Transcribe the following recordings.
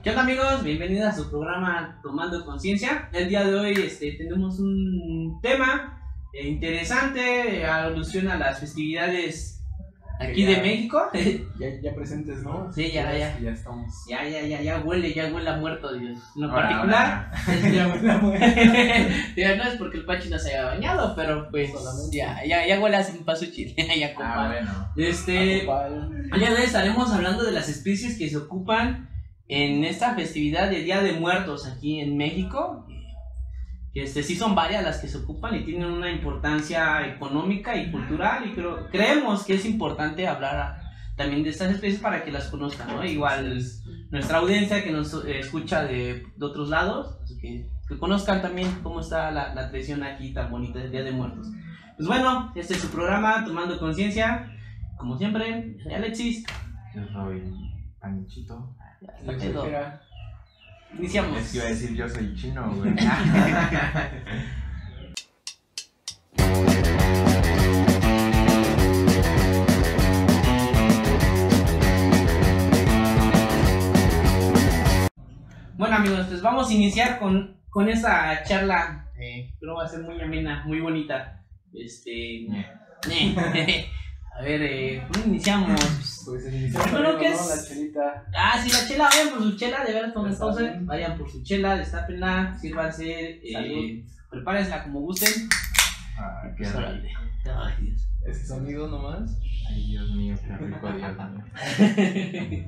¿Qué onda, amigos? Bienvenidos a su programa Tomando Conciencia. El día de hoy tenemos un tema interesante, alusión a las festividades aquí de México. Ya presentes, ¿no? Sí, ya estamos. Ya huele a muerto, Dios. En lo particular, ya no es porque el Pachi no se haya bañado, pero pues ya huele a cempasúchil. Ya, bueno. El día de hoy estaremos hablando de las especies que se ocupan en esta festividad de Día de Muertos aquí en México. Sí son varias las que se ocupan y tienen una importancia económica y cultural, y creemos que es importante hablar también de estas especies para que las conozcan, ¿no? Igual nuestra audiencia que nos escucha de otros lados, así que conozcan también cómo está la tradición aquí tan bonita del Día de Muertos. Pues bueno, este es su programa Tomando Conciencia, como siempre, soy Alexis. Yo soy Panchito. Iniciamos. Es que iba a decir yo soy chino, güey. Bueno, amigos, pues vamos a iniciar con esa charla. Creo va a ser muy amena, muy bonita. A ver, ¿cómo iniciamos? Pues iniciamos Bueno, ¿qué es? ¿no? La chelita. Ah, sí, la chela, vayan por su chela, de veras, entonces, vayan por su chela, destápenla, sírvanse, prepárensela como gusten. Ay, qué Pues, rico. órale. Ay, Dios. Ese sonido nomás. Ay, Dios mío, qué rico, Dios mío.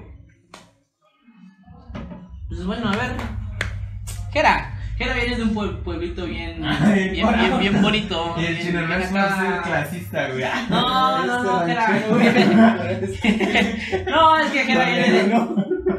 Pues bueno, a ver. Jera viene de un pueblito bien bonito. Y el bien- chino no bien es acá. más clasista, güey. No, Jera. Ranchero. No, es que Jera viene de. ¿No?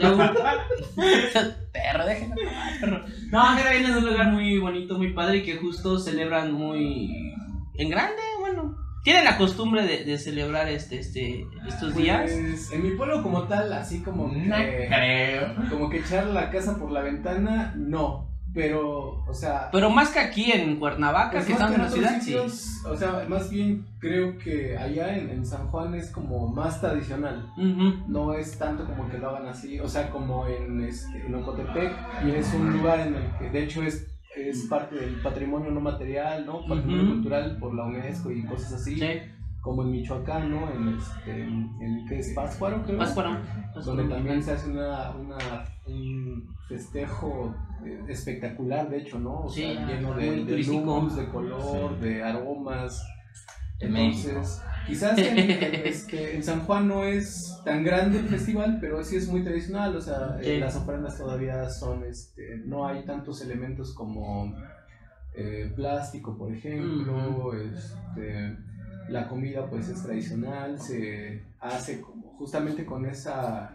Perro, déjenme tomar, perro. No, Jera viene de un lugar muy bonito, muy padre, y que justo celebran muy en grande, bueno. Tienen la costumbre de celebrar estos días. Pues, en mi pueblo como tal, así como No creo. como que echar la casa por la ventana, no. Pero, o sea, Pero más que aquí en Cuernavaca, pues que más estamos en la otros ciudad, sí. sitios, o sea, más bien creo que allá en San Juan es como más tradicional. Ujú. No es tanto como que lo hagan así, o sea, como en Ocotepec, y es un lugar en el que de hecho es parte del patrimonio no material, ¿no? Patrimonio Ujú. cultural por la UNESCO y cosas así, Sí, como en Michoacán, ¿no? En ¿qué es? Pátzcuaro, creo. Pátzcuaro. Donde también se hace un festejo espectacular, de hecho, ¿no? O Sí, sea, lleno muy de turístico. luz, de color, de aromas. De Entonces, quizás en San Juan no es tan grande el festival, pero sí es muy tradicional, o sea, Sí. las ofrendas todavía son, no hay tantos elementos como plástico, por ejemplo, la comida pues es tradicional, se hace como justamente con esa,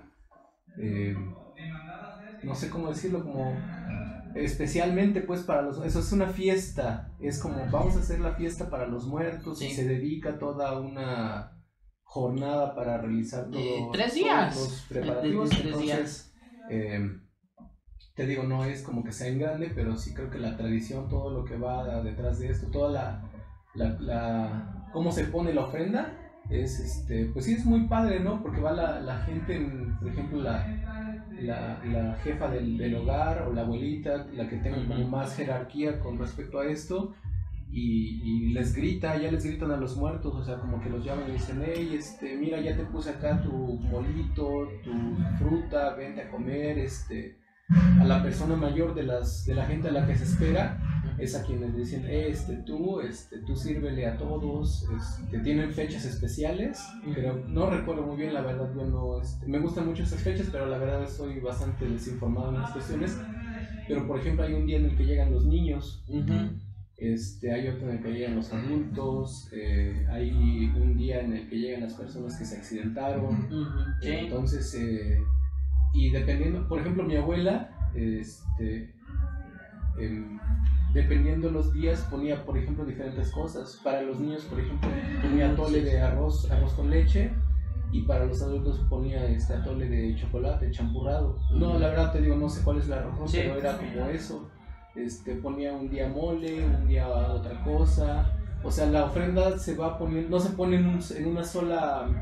no sé cómo decirlo, como especialmente pues para eso es una fiesta, es como vamos a hacer la fiesta para los muertos, Sí. y se dedica toda una jornada para realizar Tres días. todos los preparativos. De 3 Entonces, te digo, no es como que sea en grande, pero sí creo que la tradición, todo lo que va detrás de esto, toda la cómo se pone la ofrenda, es pues sí es muy padre, ¿no? Porque va la gente, por ejemplo, la jefa del hogar o la abuelita, la que tenga como más jerarquía con respecto a esto, y les gritan a los muertos, o sea, como que los llaman y dicen, hey, mira, ya te puse acá tu molito, tu fruta, vente a comer, a la persona mayor de la gente a la que se espera, es a quienes dicen, tú sírvele a todos, tienen fechas especiales, pero no recuerdo muy bien, la verdad, yo no, me gustan mucho esas fechas, pero la verdad estoy bastante desinformado en las cuestiones, pero por ejemplo hay un día en el que llegan los niños, Ujú. hay otro en el que llegan los adultos, hay un día en el que llegan las personas que se accidentaron, Ujú. Sí. entonces, y dependiendo, por ejemplo, mi abuela, dependiendo los días ponía, por ejemplo, diferentes cosas. Para los niños, por ejemplo, ponía atole de arroz con leche, y para los adultos ponía atole de chocolate, champurrado. No, la verdad te digo, no sé cuál es el arroz, Sí. pero era como eso. Ponía un día mole, un día otra cosa. O sea, la ofrenda se va poniendo, no se pone en una sola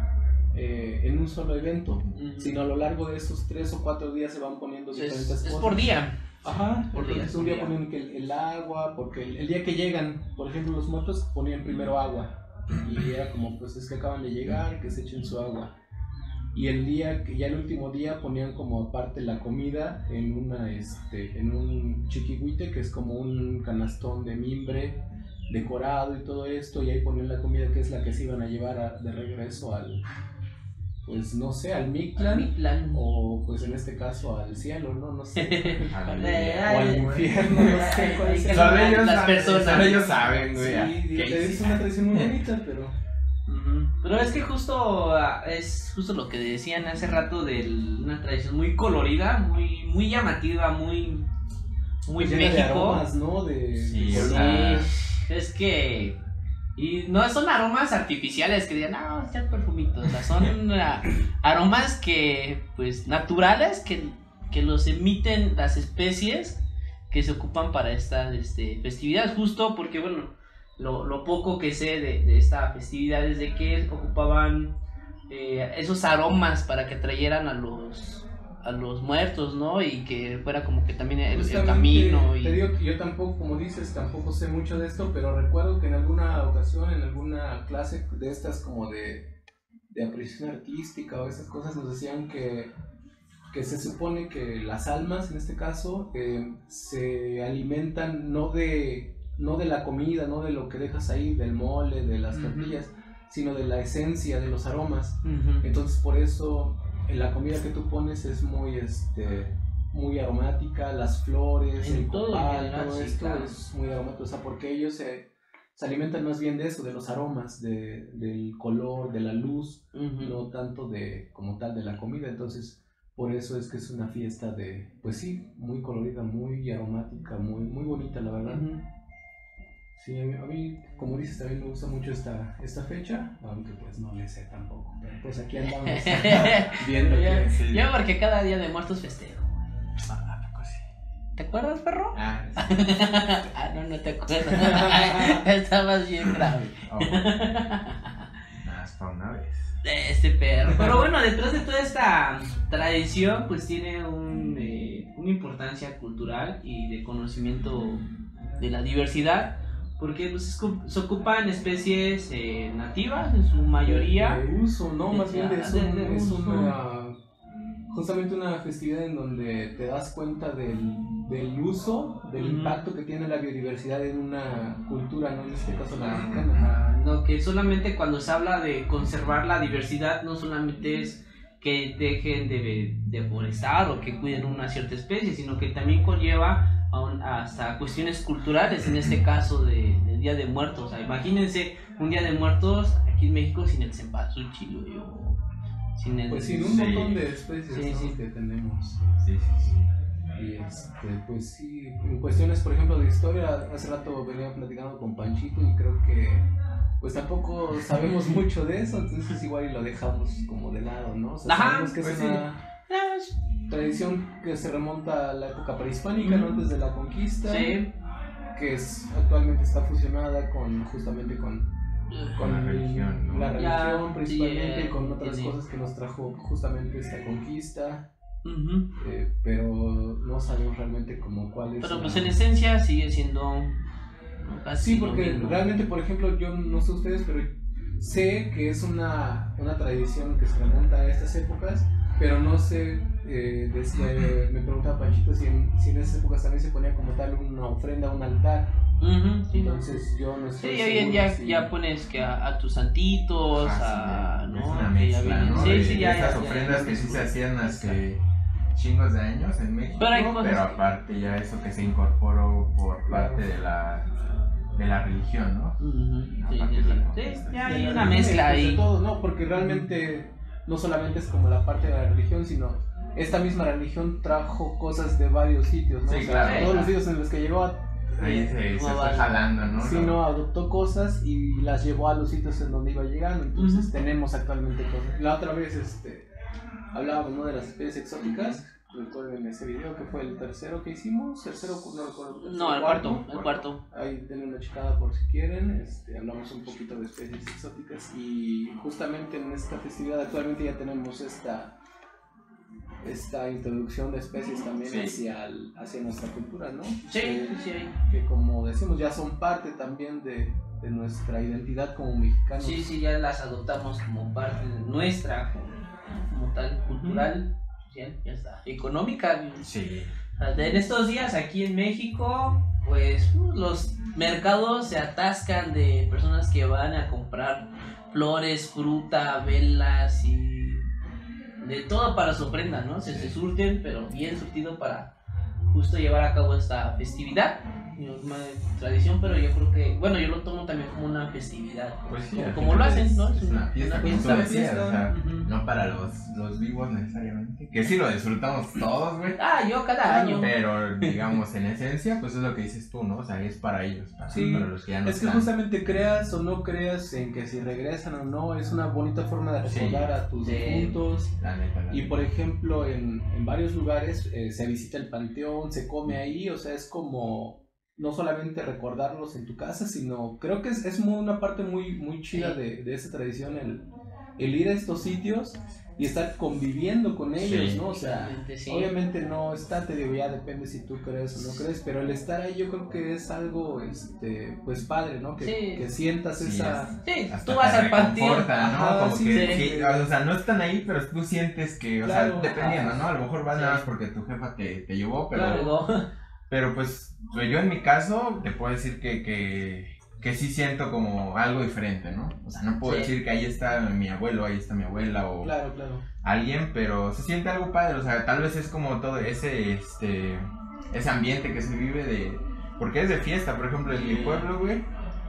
en un solo evento, Ujú. sino a lo largo de esos 3 o 4 días se van poniendo diferentes Es cosas. por día. Ajá, Por entonces día, un por día día. ponen que el agua, porque el día que llegan, por ejemplo, los muertos ponían primero agua, y era como, pues es que acaban de llegar, que se echen su agua. Y el día, que ya el último día ponían como aparte la comida en en un chiquihuite, que es como un canastón de mimbre decorado y todo esto, y ahí ponían la comida que es la que se iban a llevar de regreso pues no sé, al Mictlán, o pues en este caso al cielo, no sé, o al infierno, no sé cuál es. Solo ellos las saben, personas. solo ellos saben, güey. Sí, es una tradición muy bonita, pero... Ujú. Pero es que es justo lo que decían hace rato de una tradición muy colorida, muy llamativa, muy llena México. de aromas, ¿no? Sí, de o Sí, sea, es que y no son aromas artificiales que digan, no, echar perfumitos, o sea, son aromas que pues naturales que los emiten las especies que se ocupan para estas festividades, justo porque bueno, lo poco que sé de esta festividad es de que ocupaban esos aromas para que atrayeran a los muertos, ¿no? Y que fuera como que también el Justamente, camino. Te digo que yo tampoco, como dices, tampoco sé mucho de esto, pero recuerdo que en alguna ocasión, en alguna clase de estas como de apreciación artística o esas cosas, nos decían que se supone que las almas, en este caso, se alimentan no de la comida, no de lo que dejas ahí, del mole, de las tortillas, sino de la esencia, de los aromas. Uh-huh. Entonces por eso la comida que tú pones es muy aromática, las flores, En el todo, copal, ¿verdad? todo Sí, esto claro. es muy aromático, o sea, porque ellos se alimentan más bien de eso, de los aromas, del color, de la luz, Uh-huh. no tanto como tal de la comida. Entonces por eso es que es una fiesta pues sí, muy colorida, muy aromática, muy bonita, la verdad. Uh-huh. Sí, a mí, como dices, también me gusta mucho esta fecha, aunque pues no le sé tampoco, pero pues aquí andamos viendo que... Sí. Yo porque cada día de muertos festejo. ¿Te acuerdas, perro? Ah, sí. No te acuerdas. Estabas bien grave. Oh. Hasta una vez. Perro. Pero bueno, detrás de toda esta tradición, pues tiene una importancia cultural y de conocimiento de la diversidad. Porque pues, se ocupan especies nativas en su mayoría. De uso, ¿no? Más bien de es uso. justamente una festividad en donde te das cuenta del uso, del impacto que tiene la biodiversidad en una cultura, ¿no? En este caso la mexicana. No, que solamente cuando se habla de conservar la diversidad, no solamente es que dejen de deforestar o que cuiden una cierta especie, sino que también conlleva hasta cuestiones culturales, en este caso del Día de Muertos. O sea, imagínense un Día de Muertos aquí en México sin el cempasúchil, o sin el... Pues sin un montón de especies, Sí, ¿no? sí. Que tenemos. Sí. Y pues sí, en cuestiones, por ejemplo, de historia, hace rato venía platicando con Panchito y creo que pues tampoco sabemos mucho de eso, entonces igual y lo dejamos como de lado, ¿no? O sea, Ajá, sabemos que pues es sí. una tradición que se remonta a la época prehispánica, ¿no? Antes de la conquista, Sí. que actualmente está fusionada justamente con la religión, ¿no? la religión Ya, principalmente, sí, y con otras sí. cosas que nos trajo justamente esta conquista. Uh-huh. Pero no sabemos realmente como cuál es. Pero pues en esencia sigue siendo casi Sí, porque lo mismo. realmente, por ejemplo, yo no sé ustedes, pero sé que es una tradición que se remonta a estas épocas, pero no sé, me preguntaba Panchito si en esas épocas también se ponía como tal una ofrenda, un altar. Uh-huh, sí. Entonces yo no estoy Sí, hoy en seguro día si- ya pones que a tus santitos, Ajá, sí, ¿no? es una Que ya mezcla, vienen. ¿no? Sí, De sí, ya. estas ya, ofrendas ya, que sí se ya. hacían hace chingos de años en México, Pero hay cosas pero que- aparte ya eso que se incorporó por Claro. parte de la religión, ¿no? Ujú, sí, Aparte sí, de la sí. conquista. Sí, ya de hay la una religión, mezcla pues, de ahí. todo, ¿no? Porque realmente no solamente es como la parte de la religión, sino esta misma religión trajo cosas de varios sitios, ¿no? Sí, O sea, claro. todos los sitios en los que llegó Ahí se no fue vale. jalando, ¿no? sí, no, adoptó cosas y las llevó a los sitios en donde iba llegando. Entonces Ujú. tenemos actualmente cosas. La otra vez hablábamos, ¿no? De las especies exóticas. recuerden ese video que fue el tercero que hicimos, no recuerdo. No, el cuarto. Ahí denle una checada por si quieren, hablamos un poquito de especies exóticas y justamente en esta festividad actualmente ya tenemos esta introducción de especies también hacia nuestra cultura, ¿no? Sí. Que como decimos ya son parte también de nuestra identidad como mexicanos. Sí, ya las adoptamos como parte de nuestra, como tal, cultural, social, ya está, económica. Sí. En estos días aquí en México, pues los mercados se atascan de personas que van a comprar flores, fruta, velas y de todo para su ofrenda, ¿no? Se surten, pero bien surtido para justo llevar a cabo esta festividad. Una tradición, pero yo creo que, bueno, yo lo tomo también como una festividad, pues sí, como lo hacen, ¿no? Es una fiesta, como tú decías, fiesta. o sea, no para los vivos necesariamente, que sí lo disfrutamos todos, güey. Yo cada año. Pero, digamos, en esencia, pues es lo que dices tú, ¿no? O sea, es para ellos, para los que ya no es que están. justamente creas o no creas en que si regresan o no, es una bonita forma de recordar a tus difuntos. La neta. Y por ejemplo, en varios lugares se visita el panteón, se come ahí, o sea, es como no solamente recordarlos en tu casa, sino creo que es una parte muy, muy chida de esta tradición, el ir a estos sitios y estar conviviendo con ellos, ¿no? O sea, obviamente no está, te digo, ya depende si tú crees o no crees, pero el estar ahí yo creo que es algo, pues padre, ¿no? Que sientas esa... Sí, tú vas al panteón, ¿no? Ajá, como sí, que, o sea, no están ahí, pero tú sientes que, o claro, sea, dependiendo, ¿no? A lo mejor vas nada más porque tu jefa te llevó, pero... Claro. Pero pues yo en mi caso te puedo decir que sí siento como algo diferente, ¿no? O sea, no puedo decir que ahí está mi abuelo, ahí está mi abuela o claro. alguien, pero se siente algo padre, o sea, tal vez es como todo ese ambiente que se vive porque es de fiesta, por ejemplo, en mi pueblo, güey,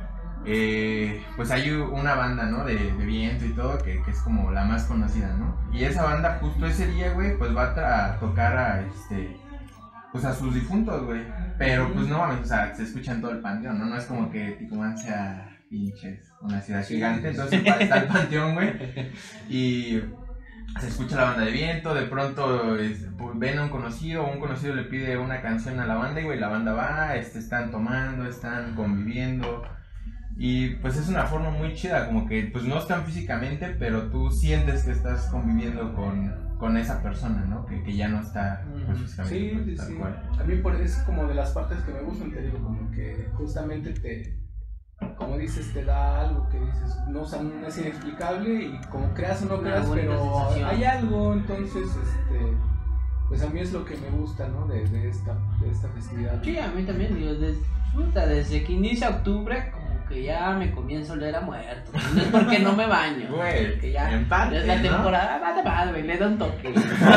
pues hay una banda, ¿no? De viento y todo, que es como la más conocida, ¿no? Y esa banda justo ese día, güey, pues va a tocar pues a sus difuntos, güey. Pero pues no mames, o sea, se escucha en todo el panteón, ¿no? No es como que Ticumán sea pinches una ciudad gigante, entonces está el panteón, güey. Y se escucha la banda de viento, de pronto ven a un conocido le pide una canción a la banda y güey, la banda va, están tomando, están conviviendo. Y pues es una forma muy chida, como que pues no están físicamente, pero tú sientes que estás conviviendo con esa persona, ¿no? Que ya no está pues, físicamente. Sí. A mí es como de las partes que me gustan, te digo, como que justamente como dices, te da algo que dices, no, o sea, no es inexplicable y como creas o no creas, pero sensación. Hay algo, entonces, pues a mí es lo que me gusta, ¿no? De esta festividad. Sí, a mí también, digo, desde que inicia octubre, como que ya me comienzo a oler a muerto. No es porque no me baño. Güey, que ya en parte, es la ¿no? temporada, güey, le da un toque.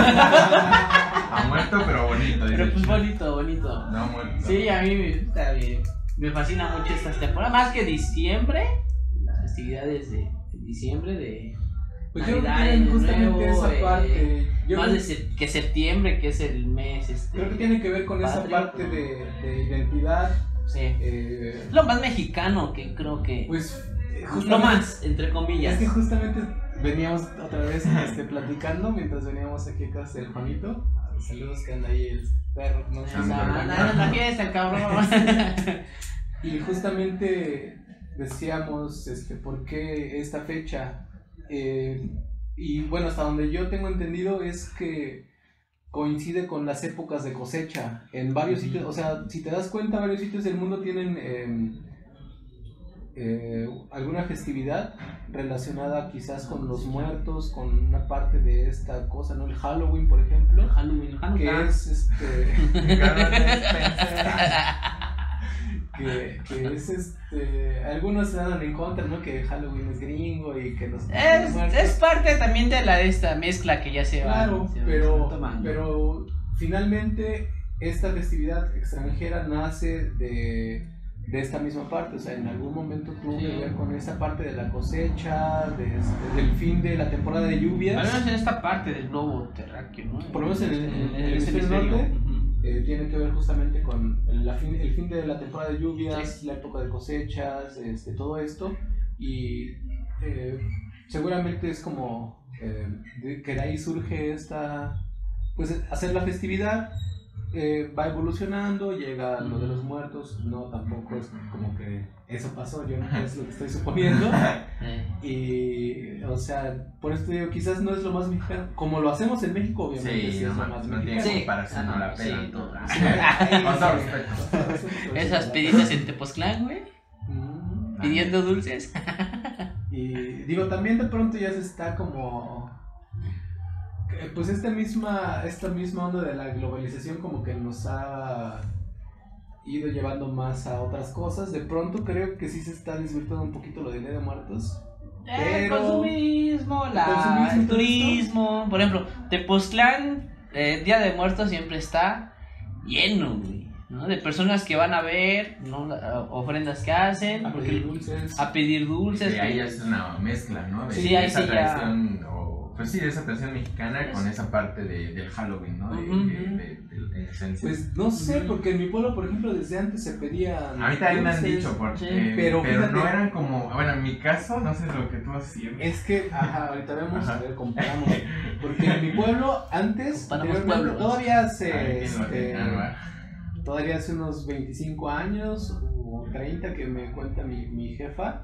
A muerto, pero bonito. Pero pues bonito. No muerto. Sí, a mí me fascina mucho estas temporadas, más que diciembre, las festividades de diciembre, pues Navidad, yo creo que justamente nuevo, esa parte, más que septiembre, que es el mes. Creo que tiene que ver con esa parte de identidad. Sí. Lo más mexicano que creo que. Pues. Lo más, entre comillas. Es que justamente veníamos otra vez platicando mientras veníamos aquí a casa del Juanito. Saludos que anda ahí el perro. No sé la fiesta, el cabrón. Y justamente decíamos, ¿por qué esta fecha? Y bueno, hasta donde yo tengo entendido es que coincide con las épocas de cosecha en varios sitios, o sea, si te das cuenta, varios sitios del mundo tienen alguna festividad relacionada quizás con los muertos, con una parte de esta cosa, ¿no? El Halloween, por ejemplo, que es que es algunos se dan en contra, ¿no? Que Halloween es gringo y que los es parte también de esta mezcla que ya se va tomando. Pero finalmente esta festividad extranjera nace de esta misma parte, o sea, en algún momento tuvo que ver con esa parte de la cosecha, del fin de la temporada de lluvias. Al menos en esta parte del globo terráqueo, ¿no? Por lo menos en el hemisferio norte. Tiene que ver justamente con el fin de la temporada de lluvias, la época de cosechas, todo esto, y seguramente es como que de ahí surge esta pues hacer la festividad. Va evolucionando, llega lo de los muertos, no, tampoco es como que eso pasó, yo no es lo que estoy suponiendo. Y, o sea, por esto digo, quizás no es lo más mexicano, como lo hacemos en México, obviamente Sí, sí es no, lo más no tiene mexicano. comparación, no la pelan sí, todas. Ay, Con todo sí. respeto. Esas peditas en Tepoztlán, güey, Mm, pidiendo dulces. Y digo, también de pronto ya se está como... Pues esta misma onda de la globalización como que nos ha ido llevando más a otras cosas. De pronto creo que sí se está desvirtuando un poquito lo del Día de Muertos. El Pero- consumismo, el consumismo y el todo turismo. Por ejemplo, Tepoztlán, Día de Muertos siempre está lleno, güey, ¿no? De personas que van a ver, ¿no? Ofrendas que hacen, A pedir dulces. a pedir dulces. Que ahí es una mezcla, ¿no? De Sí, ahí esa sí ya. tradición, pues sí, de esa tradición mexicana con esa parte del Halloween, ¿no? De esencia. Pues no sé, porque en mi pueblo, por ejemplo, desde antes se pedían. A mí también me han dulces. dicho, porque, sí, pero fíjate- no eran como, bueno, en mi caso, no sé lo que tú hacías. Es que, ahorita vemos, Ajá. a ver, comparamos. Porque en mi pueblo, antes, Comparamos anteriormente, pueblos. todavía A ver hace, quién lo tenía, todavía hace unos 25 años o 30 que me cuenta mi jefa.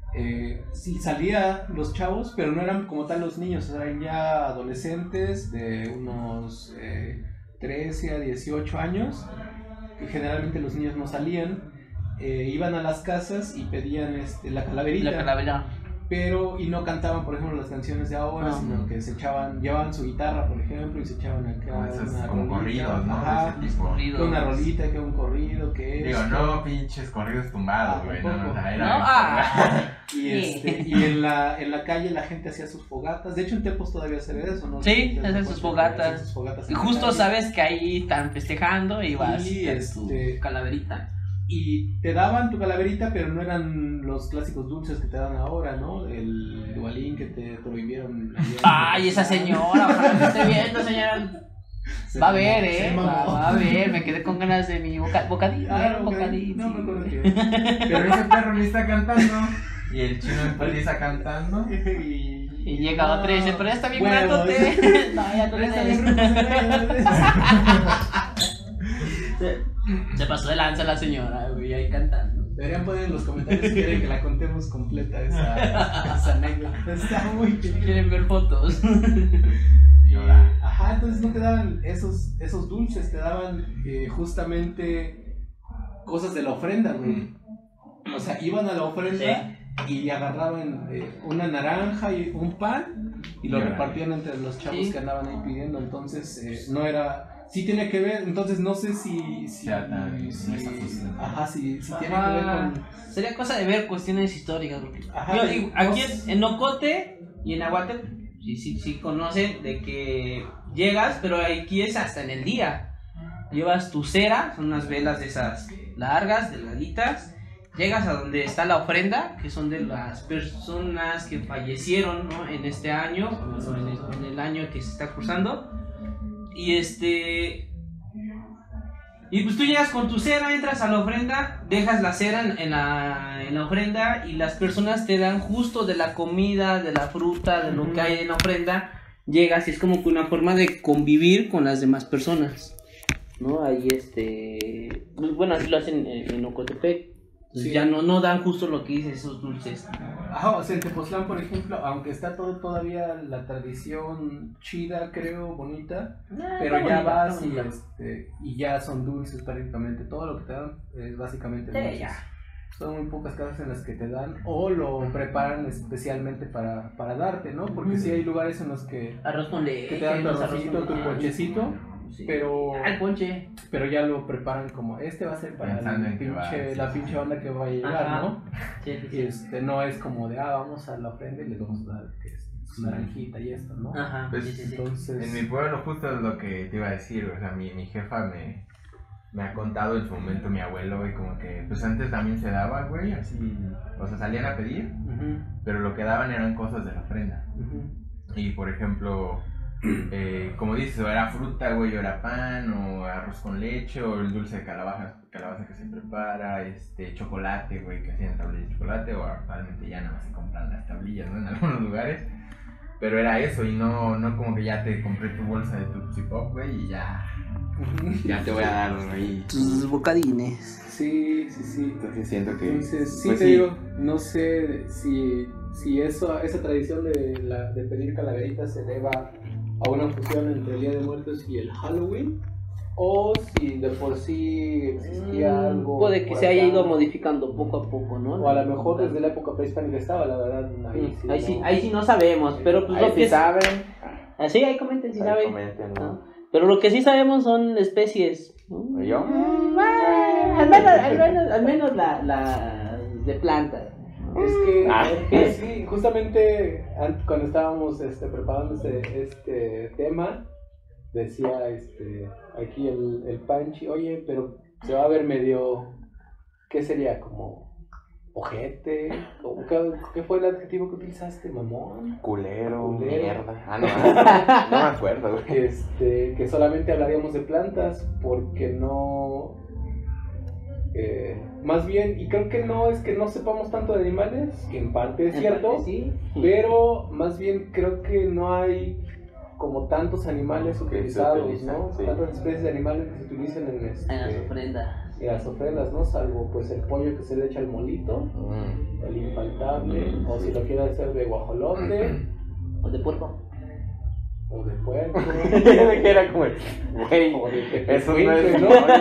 Sí, salía los chavos, pero no eran como tal los niños, eran ya adolescentes de unos 13 a 18 años, que generalmente los niños no salían, iban a las casas y pedían la calaverita. La calavera. Pero, y no cantaban, por ejemplo, las canciones de ahora, No. sino que llevaban su guitarra, por ejemplo, y se echaban acá Como esos como rolita. corridos, ¿no? Ajá, De ese tipo. que una rolita, que un corrido, que Digo, esto. no pinches corridos tumbados, güey, no, o sea, era... No, Y en la calle la gente hacía sus fogatas. De hecho, en Tepos todavía se ve eso, ¿no? Sí, Te hacen das sus cuenta que fogatas. hacen sus fogatas Y en la justo calle. sabes que ahí están festejando y vas Y, con tu calaverita. Y te daban tu calaverita, pero no eran los clásicos dulces que te dan ahora, ¿no? El dualín que te prohibieron. Ay, esa señora, ojalá me esté viendo, señora. Va a ver, Se mamó. va a ver, me quedé con ganas de mi bocadillo, Ah, ok. bocadillo. No me acuerdo que. Pero ese perro ni está cantando. Y el chino empieza cantando. Y llega otro y dice, pero ya está bien Huevos. grandote. No, ya no Pero está eres. bien rudo, Se pasó de lanza la señora, güey, ahí cantando. Deberían poner en los comentarios si quieren que la contemos completa esa anécdota. Está muy bien. Quieren ver fotos. Y ahora, Ajá, entonces no te daban esos dulces, te daban justamente cosas de la ofrenda, güey. O sea, iban a la ofrenda y agarraban una naranja y un pan y lo Y ahora, repartían entre los chavos sí. que andaban ahí pidiendo. Entonces, no era. Sí tiene que ver, entonces no sé si Ya, esa fusión. ajá, si tiene que ver con. Sería cosa de ver cuestiones históricas. Porque Ajá, yo digo, no aquí sé. en Ocote y en Aguate, sí conocen de que llegas, pero aquí es hasta en el día. Llevas tu cera, son unas velas de esas largas, delgaditas. Llegas a donde está la ofrenda, que son de las personas que fallecieron, ¿no? En este año, o en el año que se está cursando. Y y pues tú llegas con tu cera, entras a la ofrenda, dejas la cera en la ofrenda y las personas te dan justo de la comida, de la fruta, de lo que hay en la ofrenda. Llegas y es como que una forma de convivir con las demás personas, ¿no? Ahí pues, bueno, así lo hacen en Ocotepec. Entonces Sí. ya no dan justo lo que dices, esos dulces. Ajá, o sea, en Tepoztlán, por ejemplo, aunque está todavía la tradición chida, creo, bonita, pero Está ya bonita, vas está bonita. y ya son dulces prácticamente. Todo lo que te dan es básicamente Sí, dulces. ya. Son muy pocas casas en las que te dan o lo preparan especialmente para darte, ¿no? Porque sí hay lugares en los que Arroz con leche. te dan tu los arrocito, arroz con tu leche. ponchecito, Sí. pero Ah, el ponche. ya lo preparan como va a ser para Pensando en que va, la sí, pinche sí. banda que va a llegar, Ajá. ¿no? Sí, sí, Y sí. no es como de, vamos a la ofrenda y les vamos a dar que es su naranjita y esto, ¿no? Ajá, Pues, sí, sí, sí. Entonces, en mi pueblo justo es lo que te iba a decir, o sea, mi jefa me ha contado en su momento mi abuelo, güey, como que pues antes también se daba, güey, así, o sea, salían a pedir, ujú, pero lo que daban eran cosas de la ofrenda. ujú. Y por ejemplo, como dices, o era fruta, güey, o era pan, o arroz con leche, o el dulce de calabaza que se prepara, chocolate, güey, que hacían tablillas de chocolate, o actualmente ya nada más se compran las tablillas, ¿no? En algunos lugares. Pero era eso, y no como que ya te compré tu bolsa de Tootsie Pop, güey, y ya te voy a dar ahí tus bocadines. Sí. Entonces siento que... Entonces, sí, pues te digo, no sé si esa tradición de pedir calaveritas se deba a una fusión entre el Día de Muertos y el Halloween, o si de por sí existía algo. Puede que por se haya acá, ido modificando poco a poco, ¿no? o a lo mejor desde la época prehispánica estaba, la verdad. Ahí sí no sabemos, pero pues Ahí lo que sí saben. Así, ahí comenten si Ahí saben. comenten, ¿no? ¿no? Pero lo que sí sabemos son especies, ¿no? ¿Yo? Al menos la de plantas. Es que sí, justamente cuando estábamos preparando este tema, decía aquí el Panchi, oye, pero se va a ver medio, ¿qué sería? Como ojete, ¿qué fue el adjetivo que utilizaste? Mamón, Culero, Culero. mierda. No me acuerdo, güey. que solamente hablaríamos de plantas porque no, más bien, y creo que no es que no sepamos tanto de animales, que en parte es cierto, Sí. pero más bien creo que no hay como tantos animales Que se utilizados, utilizan, ¿no? sí. Tantas especies de animales que se utilizan En las ofrendas. en las ofrendas, ¿no? Salvo pues el pollo que se le echa al molito, el infaltable, o si lo quiere hacer de guajolote, O de puerco. o de puerco, Que era como, güey, o de eso no es, tepecuincle,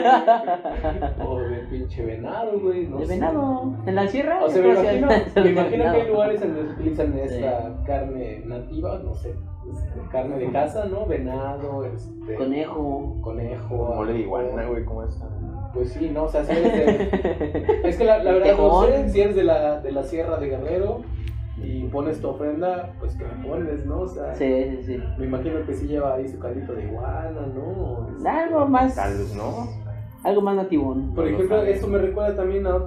¿no? o de pinche venado, güey, no De sé. venado. En la sierra. O sea, me imagino que Venado. hay lugares en donde se utilizan esta carne nativa, no sé, carne de casa, ¿no? Venado, Conejo. conejo, Mole de iguana, güey, ¿cómo es? pues sí, no, o sea, si eres es que la verdad no sé, si eres de la Sierra de Guerrero y pones tu ofrenda, pues que le pones, ¿no? O sea, Sí. me imagino que sí lleva ahí su caldito de iguana, ¿no? Algo más. Tal vez, ¿no? Algo más nativón. Por ejemplo, esto me recuerda también a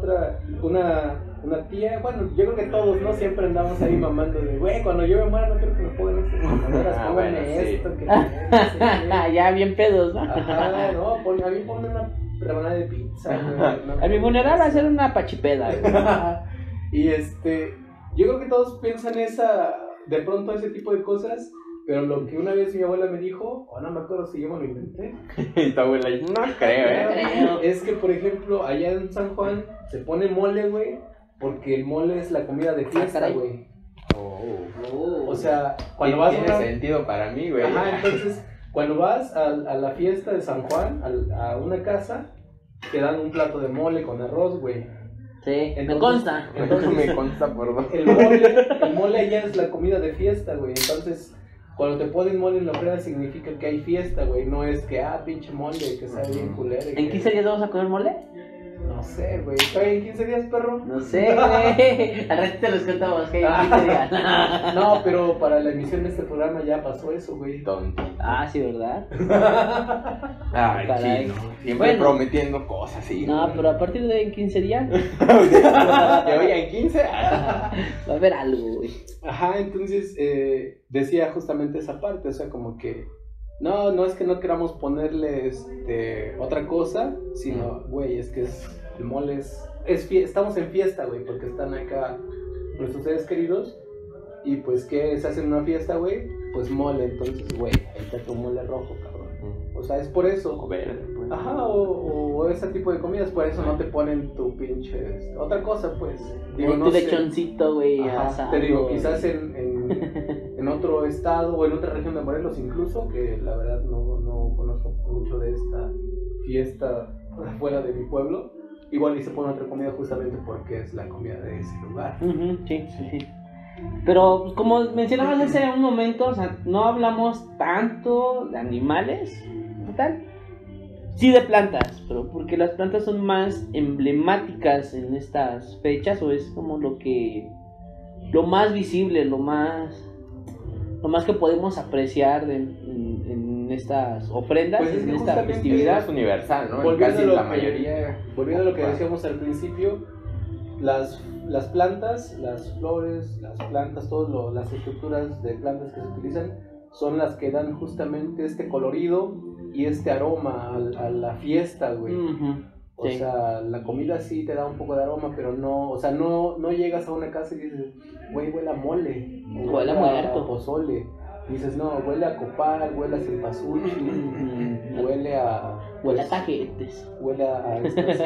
una tía, bueno, yo creo que todos, ¿no? Siempre andamos ahí mamando de, güey, cuando yo me muera no quiero que me pongan estas mamaderas, Ah, pónganme bueno, sí. esto, que no sé qué. Ya bien pedos, ¿no? Ajá, no, a mí ponme una rebanada de pizza, güey. No, A mi funeral va a ser una pachipeda, güey. Y yo creo que todos piensan de pronto ese tipo de cosas, pero lo que una vez mi abuela me dijo, o no me acuerdo si yo me lo inventé, Y tu abuela, no creo, creo. es que por ejemplo allá en San Juan se pone mole, güey, porque el mole es la comida de fiesta, caray. güey. Oh. O sea, cuando vas a tiene sentido para mí, güey. Ajá, entonces, cuando vas a la fiesta de San Juan, a una casa, te dan un plato de mole con arroz, güey. Sí, me Entonces- consta. Me consta por dos. El mole ya es la comida de fiesta, güey. Entonces, cuando te ponen mole en la ofrenda significa que hay fiesta, güey. No es que, pinche mole, que sabe bien culero. ¿En 15 días vamos a comer mole? No sé, güey. ¿Está en 15 días, perro? No sé, güey. Al ratito te los contamos, que en 15 días. No, pero para la emisión de este programa ya pasó eso, güey. Tontito. Ah, sí, ¿verdad? Ay, Caray. chino. Siempre Bueno. prometiendo cosas, sí. No, pero a partir de en 15 días ¿De hoy en 15? va a haber algo, güey. Ajá, entonces decía justamente esa parte, o sea, como que no es que no queramos ponerle otra cosa, sino, güey, es que el mole estamos en fiesta, güey, porque están acá nuestros seres queridos y pues que se hacen una fiesta, güey, pues mole, entonces, güey, ahí está tu mole rojo, cabrón. O sea, es por eso. O verde, pues. Ajá, o ese tipo de comidas, por eso no te ponen tu pinche otra cosa, pues. Digo, Tu lechoncito, güey, Ajá, asado. te digo, quizás en otro estado o en otra región de Morelos incluso, que la verdad no conozco mucho de esta fiesta fuera de mi pueblo, igual y se pone otra comida justamente porque es la comida de ese lugar. Ujú, sí. Pero pues, como mencionabas hace un momento, o sea, no hablamos tanto de animales, ¿no tal? Sí de plantas, pero porque las plantas son más emblemáticas en estas fechas, o es como lo más visible, lo más que podemos apreciar en estas ofrendas, Pues es que en esta justamente festividad. Es universal, ¿no? Volviendo Casi a lo la que- mayoría. Volviendo a lo que decíamos al principio, las plantas, las flores, las plantas, todas las estructuras de plantas que se utilizan son las que dan justamente este colorido y este aroma a la fiesta, güey. Ujú. O sea, la comida sí te da un poco de aroma, pero no, o sea, no llegas a una casa y dices, güey, huele a mole, o Huele a muerto. pozole. Y dices, no, huele a copal, huele a cempasúchil, huele a... Huele a tajetes. Huele a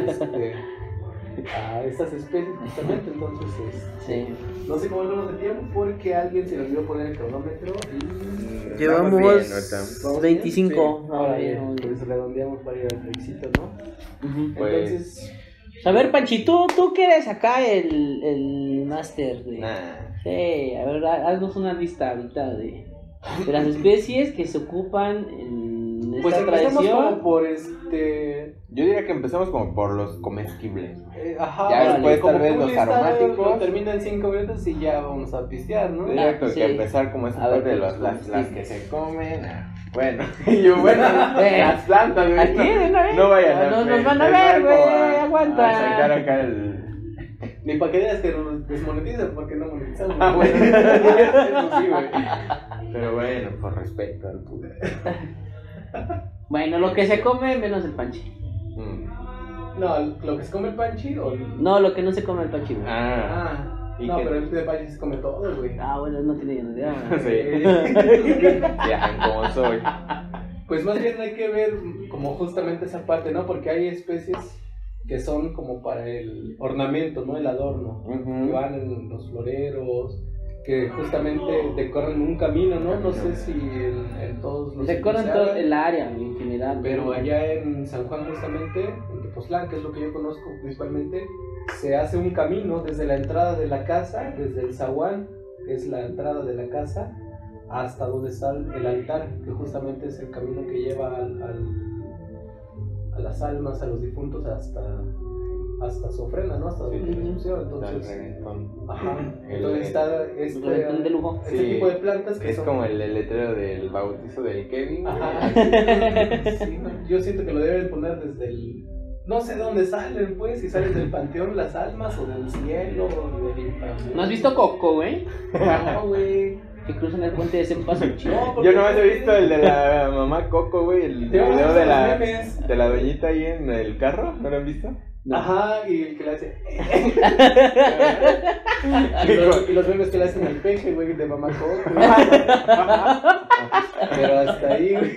estas especies justamente, entonces Sí. no sé cómo vamos de tiempo porque a alguien se le olvidó poner el cronómetro y... Llevamos Vamos bien, ahorita. ¿Vamos 25. bien? Sí. Ahora bien, bien, bien. pues redondeamos para ir al éxito, ¿no? Ujú. Pues- Entonces, A ver, Panchi, tú que eres acá el máster de... Nah. Sí, a ver, haznos una lista ahorita de las especies que se ocupan en esta pues empezamos tradición. como por Yo diría que empezamos como por los comestibles. ajá, Ya después como tal vez tú los lista, aromáticos. lo termina en 5 minutos y ya vamos a pistear, ¿no? Yo diría que sí. empezar como esa A ver, parte de pues, las que se comen. Bueno, y yo, bueno, las plantas, güey. Aquí, de una vez. No vayan No nos van a ver, güey, aguanta. A sacar acá el... Ni para que digas que nos desmoneticen porque no monetizamos. Ah, bueno. Eso sí, güey. Pero bueno, por respeto al público. Bueno, lo que se come menos el Panchi. No, lo que se come el panchi o... No, lo que no se come el Panchi, güey. Ah, ¿y no, qué? pero el de panchi se come todo, güey. Ah, bueno, no tiene ni idea. sí. Ya, como soy. Pues más bien hay que ver como justamente esa parte, ¿no? Porque hay especies que son como para el ornamento, ¿no? El adorno. Que van en los floreros, que justamente decoran un camino, ¿no? No sé si en todos los... Decoran sitios se todo hagan, el área en general. pero allá en San Juan justamente, en Tepoztlán, que es lo que yo conozco principalmente, se hace un camino desde la entrada de la casa, desde el zaguán, que es la entrada de la casa, hasta donde está el altar, que justamente es el camino que lleva a las almas, a los difuntos, hasta su ofrenda, ¿no? Hasta donde les pusieron, entonces... Ajá, entonces está Reventón de lujo. este Sí, tipo de plantas que es son... como el letrero del bautizo del Kevin. Ajá, sí, no, yo siento que lo deben poner desde el... No sé dónde salen, pues, si salen del panteón las almas, o del cielo, o del inframundo. ¿No has visto Coco, güey? No, güey. Que cruzan el puente de Cempasúchil. Yo nomás he visto el de la mamá Coco, güey, el Te van a video hacer de los la, memes. de la doñita ahí en el carro, ¿no lo han visto? No. Ajá, y el que le hace... y los memes que le hacen al peje, güey, de mamá Coco, güey. Pero hasta ahí, güey.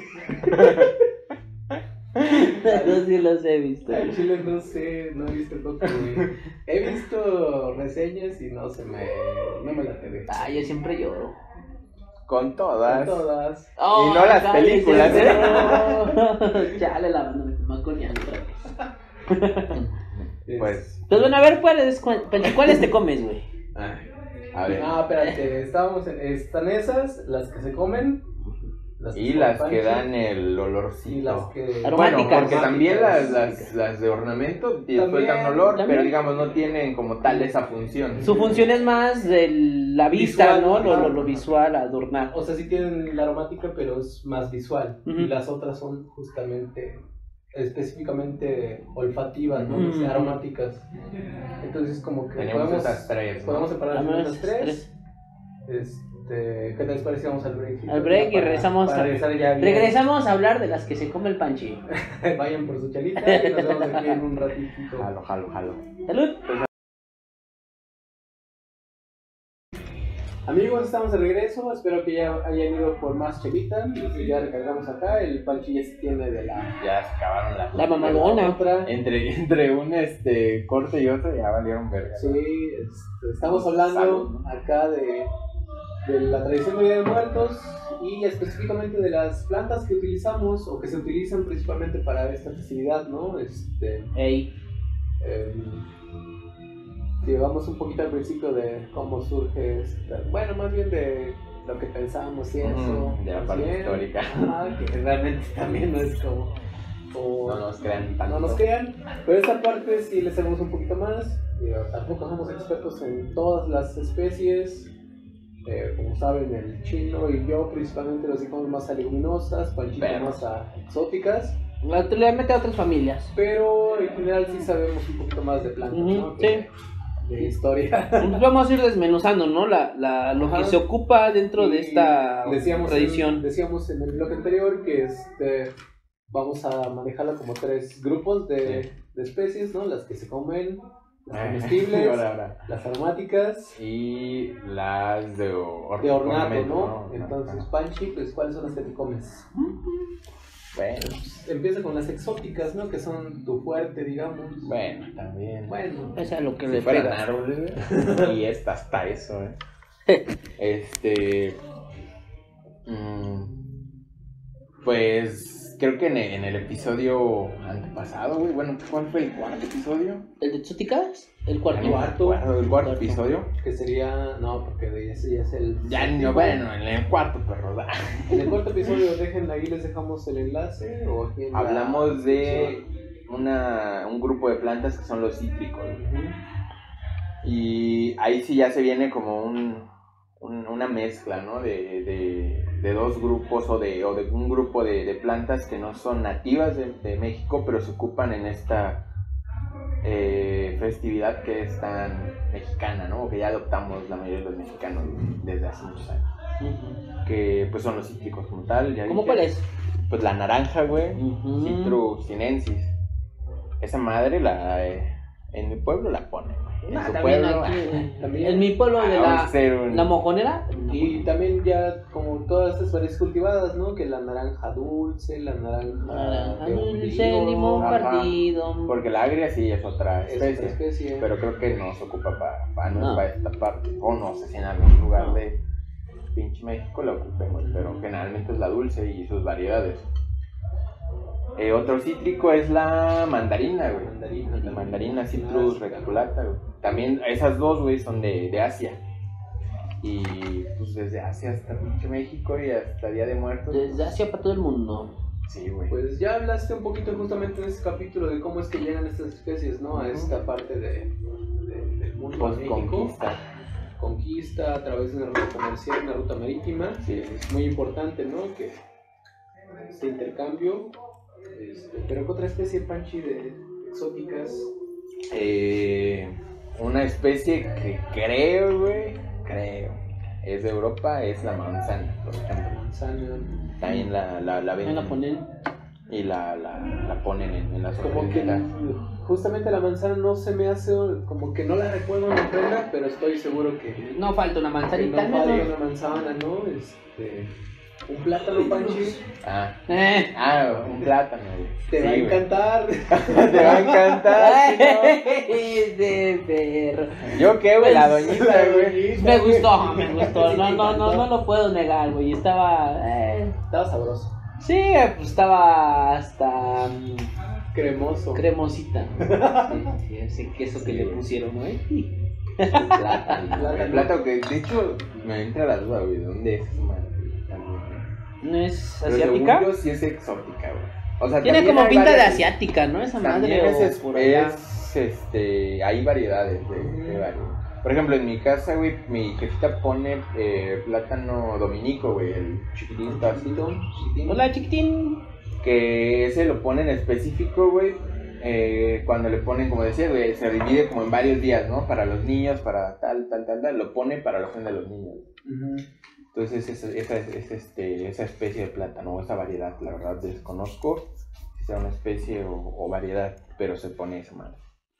Yo sí los he visto. Al chile no sé, no he visto Coco, güey. He visto reseñas y no me la TV. Ah, yo siempre lloro. Con todas. Todas. Y no las cállate, películas, ¿eh? no. Chale, la banda me está coñando otra vez. Pues, Pues bueno, a ver, ¿cuáles te comes, güey? ay, a ver. Ah, espérate, están esas, las que se comen. Y las que dan el olorcito. Y las que... Bueno, Aromáticas. porque también Aromáticas. las de ornamento También, sueltan olor, también. pero digamos no tienen como tal esa función. Su función es más de la vista, Visual, ¿no? ajá. Lo visual, adornar. O sea, sí tienen la aromática, pero es más visual. Ujú. Y las otras son justamente, específicamente olfativas, ¿no? Ujú. Aromáticas. Entonces, como que Tenemos esas tres, ¿no? podemos separar Al menos esas tres. ¿Qué tal les parece? Vamos al break. Al break y regresamos para a- regresar ya bien. Regresamos a hablar de las que se come el Panchi. Vayan por su chalita y nos vemos aquí en un ratito. Jalo, jalo, jalo. Salud. Amigos, estamos de regreso. Espero que ya hayan ido por más chelita. Ya recargamos acá. El panchi ya se tiene de la Ya se acabaron las. La mamadona. otra. Entre un corte y otro ya valieron verga. Sí, estamos hablando acá de la tradición de Día de Muertos y específicamente de las plantas que utilizamos o que se utilizan principalmente para esta festividad, ¿no? Ey. Llevamos un poquito al principio de cómo surge bueno, más bien de lo que pensamos y eso. De la más parte bien. histórica. Ajá, que realmente también no es como No nos crean tanto. no nos crean, pero esta parte sí le sabemos un poquito más. Tampoco somos expertos en todas las especies. Como saben, el chino y yo principalmente los dejamos más a leguminosas, Panchito Pero. más a exóticas, Le mete a otras familias. pero en general sí sabemos un poquito más de plantas, Ujú, ¿no? De historia. Pues vamos a ir desmenuzando, ¿no? Lo que Ajá. se ocupa dentro de esta Decíamos tradición. decíamos en el bloque anterior que vamos a manejarla como 3 grupos de especies, ¿no? Las que se comen, las comestibles, Ahora. las aromáticas Y las de de ornato, ¿no? Entonces, Panchi, pues, ¿cuáles son las que te comes? Bueno, Empieza con las exóticas, ¿no? Que son tu fuerte, digamos. también. Bueno, Es a lo que Si le fueran pega. árboles, y esta hasta eso, Pues creo que en el episodio antepasado, güey. Bueno, ¿cuál fue el cuarto episodio? ¿El de exóticas? El cuarto. El cuarto episodio. que sería, no, porque ese ya es el... Ya no, bueno, en el cuarto, perro. En el cuarto episodio, ahí les dejamos el enlace, o aquí en la Hablamos de descripción. un grupo de plantas que son los cítricos. Ujú. Y ahí sí ya se viene como una mezcla, ¿no? De dos grupos o de un grupo de plantas que no son nativas de México, pero se ocupan en esta festividad que es tan mexicana, ¿no? Que ya adoptamos la mayoría de los mexicanos desde hace muchos años. Que pues son los cítricos como tal. Ya ¿Cómo dije. cuál es? Pues la naranja, güey. Citrus sinensis. Esa madre en mi pueblo la ponen, güey. En su También pueblo, aquí, también. en mi pueblo de vamos a hacer la mojonera. Y también ya como todas estas variedades cultivadas, ¿no? Que la naranja dulce, la naranja de Dulce, olivo, limón Ajá. partido. Porque la agria sí es otra es otra especie, especie. pero creo que no se ocupa para No. esta parte. O no sé si en algún lugar de pinche México la ocupemos, pero generalmente es la dulce y sus variedades. Otro cítrico es la mandarina, güey. La mandarina Citrus reticulata, güey. También esas dos, güey, son de Asia. Y pues desde Asia hasta pinche México y hasta Día de Muertos. Desde Asia para todo el mundo. Sí, güey. Pues ya hablaste un poquito justamente en este capítulo de cómo es que llegan estas especies, ¿no? A esta parte del mundo de México. Post-conquista. Conquista a través de una ruta comercial, una ruta marítima. Sí. Es muy importante, ¿no? Que este intercambio. Pero ¿qué otra especie, Panchi, de exóticas? Una especie que creo, es de Europa, es la manzana, por ejemplo. Manzana. También la ¿Me venden la ponen? y la ponen en las Como que ofrenditas. justamente la manzana no se me hace, como que no la recuerdo en la ofrenda, pero estoy seguro que No falta una no manzanita. falta ¿no? una manzana, ¿no? Un plátano, Panchi, Un plátano, güey. te va a Sí, güey. encantar. Te va a encantar. De perro. ¿Yo qué, güey? La doñita, güey. Me gustó. No lo puedo negar, güey. Estaba. Estaba sabroso, Sí, pues estaba hasta cremoso. cremosita. Sí, ese queso que le pusieron, güey. El plátano que, de hecho, me entra la duda, güey. ¿De dónde es esa madre? ¿No es Pero asiática? según yo sí es exótica, güey. O sea, Tiene también como hay pinta de varias- asiática, ¿no? Esa También madre. es, hay variedades de varios. Por ejemplo, en mi casa, güey, mi jefita pone plátano dominico, güey, el chiquitito así. Chiquitín. Hola, chiquitín. Que ese lo ponen específico, güey, cuando le ponen, como decía, güey, se divide como en varios días, ¿no? Para los niños, para tal, lo pone para la ofrenda de los niños. Ujú. Entonces esa especie de plátano, esa variedad, la verdad desconozco si sea una especie o variedad, pero se pone esa madre.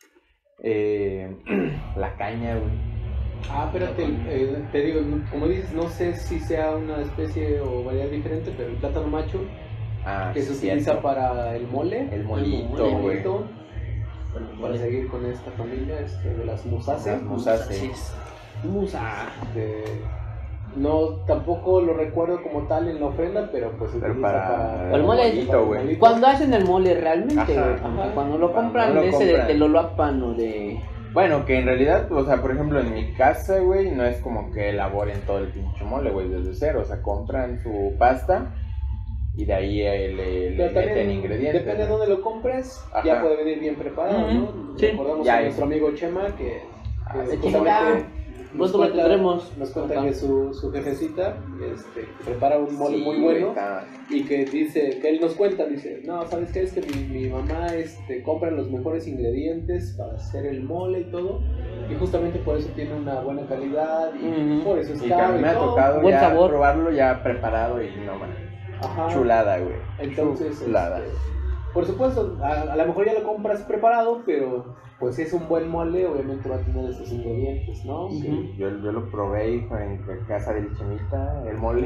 La caña, güey. Espérate, te digo, como dices, no sé si sea una especie o variedad diferente, pero el plátano macho, que se sí, utiliza cierto. para el mole. El molito, El güey. molito. Bueno, para seguir con esta familia de las musáceas. Las musáceas. Musa. No, tampoco lo recuerdo como tal en la ofrenda, pero pues se Pero utiliza para el mole, molito, para el güey. molito. Cuando hacen el mole realmente, Ajá, güey, ajá. cuando lo compran, Cuando lo ese compran. de Loloapan o de. Bueno, que en realidad, o sea, por ejemplo, en mi casa, güey, no es como que elaboren todo el pinche mole, güey, desde cero. O sea, compran su pasta y de ahí le Pero también meten ingredientes. depende de ¿no? dónde lo compres, Ajá. ya puede venir bien preparado, ¿no? Sí. Recordamos Ya a es. nuestro amigo Chema que se justamente chinga. nos Pronto lo tendremos. nos cuenta que su jefecita prepara un mole Sí, muy güey, bueno está- y que dice, que él nos cuenta, dice, no, ¿sabes qué? Es que mi mamá compra los mejores ingredientes para hacer el mole y todo, y justamente por eso tiene una buena calidad y Ujú. por eso es Y que a caro mí y me ha todo. tocado Buen ya sabor. probarlo ya preparado y no, man. Ajá. Chulada, güey. Entonces, Chulada. por supuesto, a lo mejor ya lo compras preparado, pero pues si es un buen mole, obviamente va a tener esos ingredientes, ¿no? Ujú. Sí, yo lo probé, hijo, en casa del Chemita, el mole.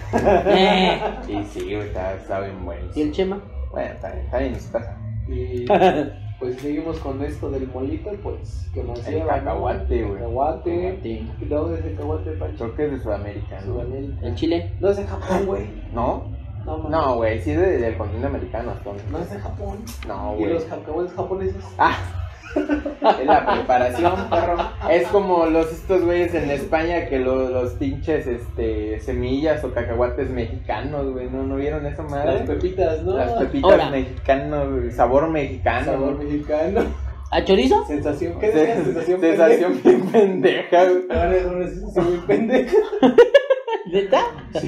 Y sí, güey, está bien bueno. ¿Y el Chema? Bueno, está bien en su casa. Y pues seguimos con esto del molito, pues, que nos El lleva, ¿no? cacahuate, güey. Cacahuate. ¿Y de dónde es el cacahuate, Pancho? Creo que es de Sudamérica, ¿no? Sudamérica. ¿El Chile? No es de Japón, güey. ¿No? No, mames. No, güey, sí es del continente americano. Entonces. No es de Japón. No, ¿Y güey. los cacahuates japoneses? Ah, es la preparación, perro. Es como estos güeyes en España que los pinches semillas o cacahuates mexicanos, güey. ¿No vieron esa madre? Las pepitas, ¿no? Las pepitas Ahora. mexicanas, güey, sabor mexicano. Sabor güey. mexicano. ¿A chorizo? Sensación. ¿Qué decías? Sensación Sensación bien pendeja, güey. Ahora es una sensación muy pendeja. ¿Neta?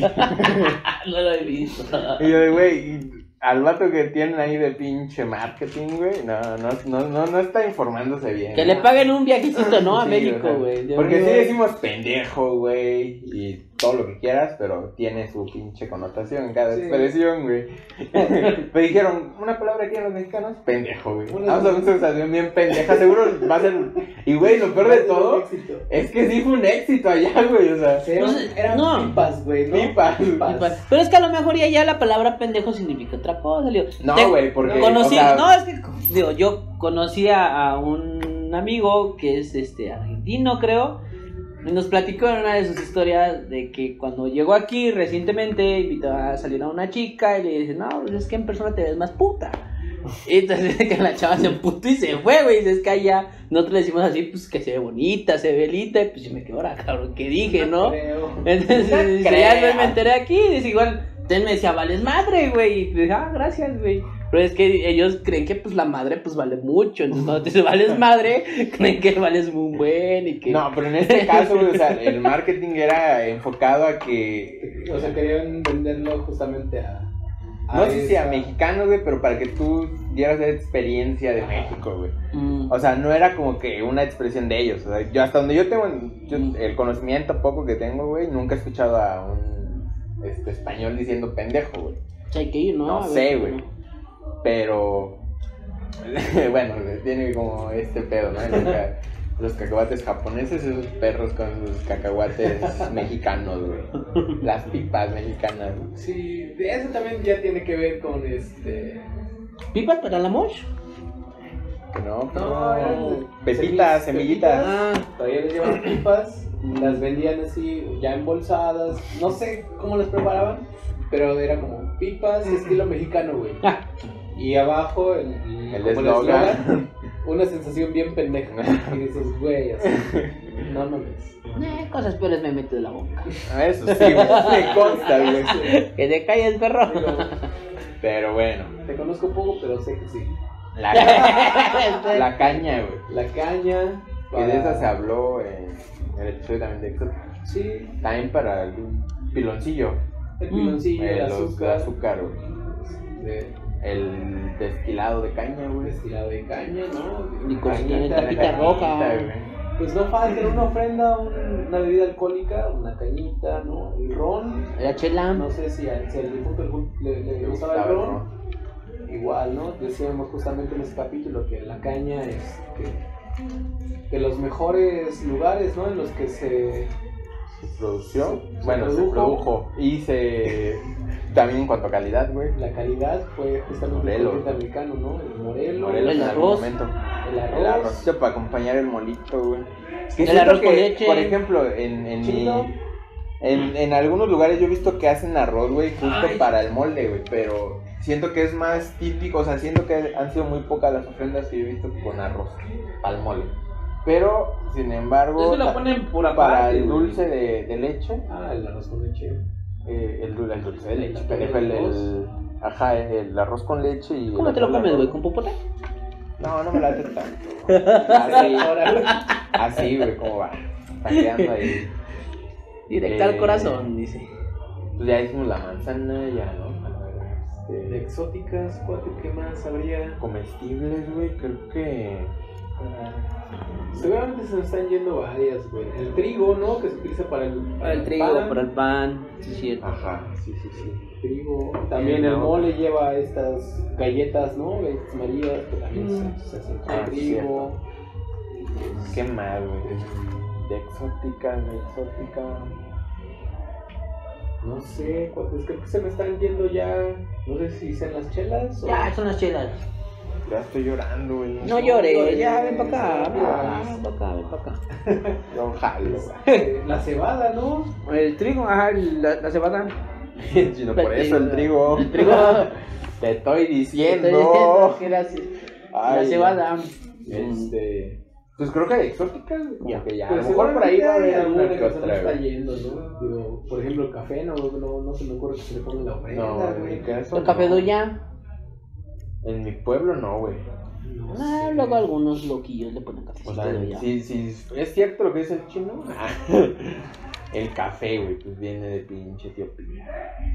No lo he visto. Y yo, güey, al vato que tienen ahí de pinche marketing, güey, no está informándose bien. Que le paguen un viajecito, ¿no? A Sí, México, o sea, güey. Porque sí decimos pendejo, güey, y todo lo que quieras, pero tiene su pinche connotación en cada Sí. expresión, güey. Me dijeron, una palabra aquí en los mexicanos, pendejo, güey. Una Vamos a una sensación bien pendeja, seguro va a ser... Y, güey, lo peor de todo Éxito. es que sí fue un éxito allá, güey, o sea... Eran no. pipas, güey, ¿no? Pipas. Pero es que a lo mejor ya la palabra pendejo significa otra cosa, digo. No, güey, porque... Conocí, o sea, no, es que, digo, yo conocí a un amigo que es argentino, creo. Y nos platicó en una de sus historias de que cuando llegó aquí recientemente invitó a salir a una chica y le dice, no, pues es que en persona te ves más puta. Y entonces que la chava se emputó y se fue, güey. Y dice, es que allá nosotros le decimos así, pues que se ve bonita, se ve linda. Y pues yo me quedo ahora, cabrón, ¿qué dije, no? Creo. Entonces, No dice, creo. ya después me enteré aquí. Dice, igual, entonces me decía, vales madre, güey. Y pues, gracias, güey. Pero es que ellos creen que pues la madre pues vale mucho. Entonces cuando te dices vales madre, creen que vales muy buen y que... No, pero en este caso, güey, o sea, el marketing era enfocado a que... O sea, querían venderlo justamente a No sé si a esa- mexicanos, güey, pero para que tú dieras la experiencia de México, güey. Mm. O sea, no era como que una expresión de ellos. O sea, yo hasta donde yo tengo el conocimiento poco que tengo, güey, nunca he escuchado a un español diciendo pendejo, güey. O sea, hay que ir, ¿no? No A ver, sé, ¿no? güey. Pero... bueno, tiene como este pedo, ¿no? Los cacahuates japoneses, esos perros con sus cacahuates mexicanos, güey. Las pipas mexicanas, güey. Sí, eso también ya tiene que ver con ¿Pipas para la mosh? No, No, eran pepitas, semillitas. Ah, Todavía les llevaban pipas, las vendían así, ya embolsadas. No sé cómo las preparaban, pero era como pipas estilo mexicano, güey. ah, Y abajo El como eslogan. eslogan, una sensación bien pendeja. Y dices, güey, así. No mames. cosas peores me meto de la boca. Eso sí, güey. Me consta, güey. Que te calles, perro. Pero bueno. Te conozco poco, pero sé que sí. La caña, güey. La caña. Que de esa se habló en el episodio también de Exo. Sí, También para el piloncillo. el piloncillo, el Los de azúcar. azúcar, güey. De El destilado de caña, güey. destilado de caña, ¿no? Y con Cañita, tapita cañita, roja. güey. Pues no falta en una ofrenda una bebida alcohólica, una cañita, ¿no? El ron. La chela. No sé si al difunto le gustaba el ron. Igual, ¿no? Decíamos justamente en ese capítulo que la caña es que los mejores lugares, ¿no? En los que se Producción. Se Bueno, se produjo. produjo. Y se. También en cuanto a calidad, güey. la calidad fue justamente Morelos. el continente americano, ¿no? El Morelos, Morelos el en algún arroz. momento. el arroz, El arrocito para acompañar el molito, güey. Que El siento arroz con leche. Por ejemplo, en Chilo. en algunos lugares yo he visto que hacen arroz, güey, justo Ay. para el molde, güey. Pero siento que es más típico, o sea, siento que han sido muy pocas las ofrendas que yo he visto con arroz para el mole. Pero, sin embargo, Es que lo ponen por para aparte, el güey. dulce de leche, Ah, el arroz con leche. el dulce de leche, El pendejo, el arroz con leche y... ¿Cómo el te lo otro comes, arroz. güey? ¿Con popote? No me late tanto. Así, güey, ¿cómo va? Taqueando ahí. Directo al corazón, dice. Pues ya hicimos la manzana, ya, ¿no? A ver, De exóticas, ¿qué más habría? comestibles, güey, creo que... Seguramente se nos están yendo varias, güey. El trigo, ¿no? Que se utiliza para el trigo, pan. para el pan, sí, es cierto. Ajá, sí. Trigo. También el mole lleva estas galletas, ¿no? Galletas amarillas, que también se hacen con trigo. Qué mal, güey. De exótica. No sé, creo que se me están yendo ya. No sé si sean las chelas o. Ya, son las chelas. Ya estoy llorando, güey. No llores, llores, ya, ven para acá, ven ven para acá. Yo jalo, güey. La cebada, ¿no? El trigo, ajá, la cebada. Chino, por eso el trigo. El trigo. Te estoy diciendo. Estoy diciendo que la Ay, cebada. Pues creo que de exóticas, como Ya. que ya. A Pues lo mejor por ahí va a haber alguna alguna que que se nos otra, está güey. yendo, ¿no? Digo, por ejemplo, el café, no se me ocurre que se le ponga la ofrenda, No, güey. en mi caso. El café no. doya. En mi pueblo no, güey. No Ah, sé. luego algunos loquillos le ponen café O sea, doya. sí, es cierto lo que dice el chino. El café, güey, pues viene de pinche Etiopía.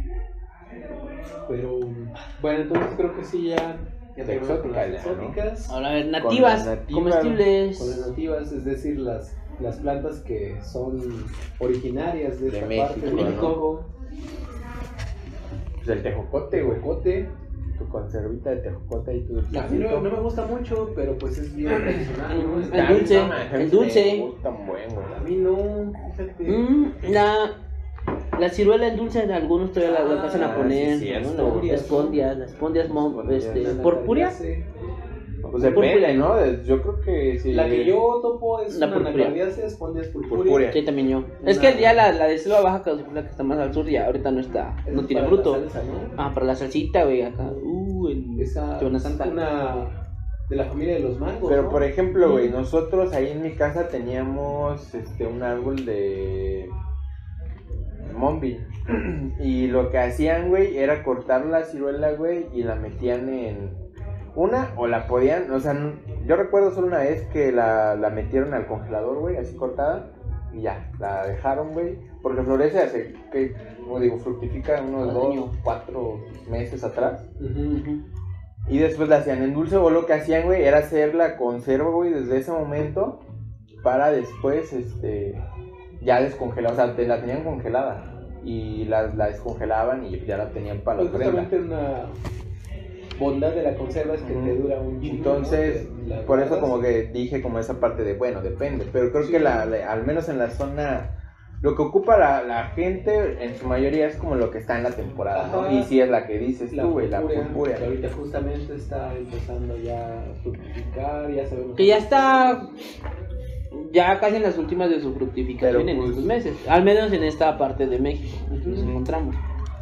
Pero, bueno, entonces creo que sí, ya De terminamos con las exóticas ya, ¿no? exóticas. Ahora, a ver, nativas, las nativas, comestibles. Con las nativas, es decir, las plantas que son originarias de esta México, parte de ¿no? México. Pues el tejocote, güey. Tejocote. Tu conservita de tejocote y tu A mí no me gusta mucho, pero pues es bien tradicional, ¿no? El dulce, el dulce. Me gusta un buen, güey. A mí no, fíjate. La ciruela en dulce, algunos todavía la alcanzan a poner. sí, ¿no? cierto. Las espondias, La purpurea. nacardiácea. Pues depende, ¿no? Yo creo que sí. La que yo topo es La una purpurea. nacardiácea, espondias Purpurea. purpúrea. Sí, también yo. Es que ya la de selva baja, que es la que está más al sur, ya ahorita no está, Esa no es tiene para la fruto. salsa, ¿no? Ah, para la salsita, güey, acá. En Esa Semana es Santa. una de la familia de los mangos, Pero ¿no? por ejemplo, güey, nosotros ahí en mi casa teníamos un árbol de mombi. Y lo que hacían, güey, era cortar la ciruela, güey, y la metían en una, o la podían, o sea, yo recuerdo solo una vez que la metieron al congelador, güey, así cortada, y ya, la dejaron, güey, porque florece hace, que, como digo, fructifica unos Al 2, año. 4 meses atrás. Ujú. Y después la hacían en dulce, o lo que hacían, güey, era hacer la conserva, güey, desde ese momento, para después, ya descongelar, o sea, la tenían congelada. Y la descongelaban y ya la tenían para la Pues ofrenda. justamente una bondad de la conserva es que te dura un chingo, Entonces, ¿no? La por eso guardas. como que dije como esa parte de, bueno, depende. Pero creo que al menos en la zona, lo que ocupa la gente en su mayoría es como lo que está en la temporada, ¿no? Ajá. Y sí es la que dices La tú, güey, la purpúrea, purpúrea. que ahorita justamente está empezando ya a fructificar, ya sabemos Que ya está ya casi en las últimas de su fructificación Pero, en pues, estos meses, al menos en esta parte de México que nos encontramos.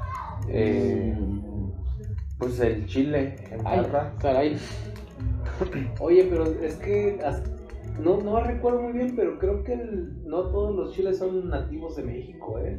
Pues el chile en Ay, barra. caray. Oye, pero es que no recuerdo muy bien, pero creo que no todos los chiles son nativos de México, ¿eh?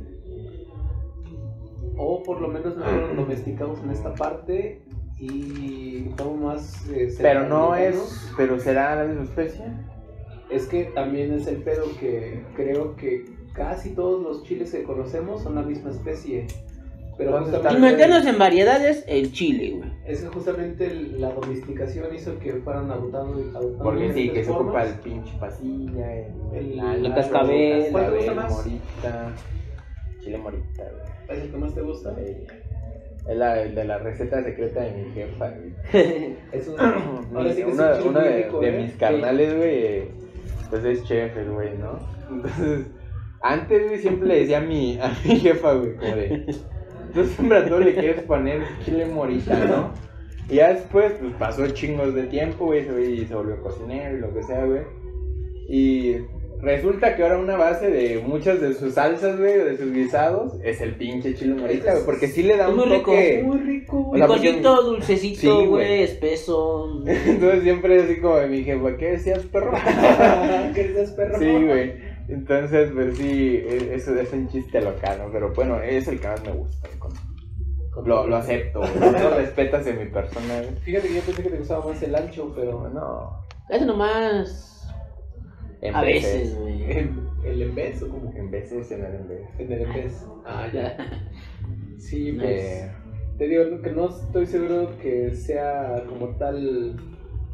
O por lo menos no fueron domesticados en esta parte y son más... Pero no centroamericanos. es, pero será la misma especie. Es que también es el pedo que creo que casi todos los chiles que conocemos son la misma especie. Pero Entonces, justamente, Y meternos en variedades, el chile, güey. es que justamente la domesticación hizo que fueran adoptando Porque sí, diferentes que se ocupa formas. el pinche pasilla, El cascabel. ¿Cuál te gusta cascabel, más? morita, chile morita, güey. ¿Es el que más te gusta? Es el de la receta secreta de mi jefa, güey. Es ahora sí que es un chile Uno muy de, rico, de ¿eh? mis carnales, güey, pues es chef, el güey, ¿no? Entonces, antes, güey, siempre le decía a mi jefa, güey, como de, tú siempre a todo le quieres poner chile morita, ¿no? Y ya después, pues pasó chingos de tiempo, güey, ese güey se volvió cocinero y lo que sea, güey. Y resulta que ahora una base de muchas de sus salsas, güey, de sus guisados, es el pinche chile morita, güey, porque sí le da Es un muy rico, toque. Muy rico. O sea, porque- Picosito, dulcecito, Sí, güey. güey, espeso. Entonces siempre así como de mi jefa, ¿qué decías, perro? ¿Qué dices, perro? Sí, güey. Entonces, pues sí, eso es un chiste local, ¿no? Pero bueno, es el que más me gusta. Lo acepto, güey. No respetas en mi persona, güey. Fíjate que yo pensé que te gustaba más el ancho, pero No. Eso nomás. En A veces, güey. el en vez o como En veces en el en vez. en el en vez. Ah, ya. Sí, pues Eh, te digo que no estoy seguro que sea como tal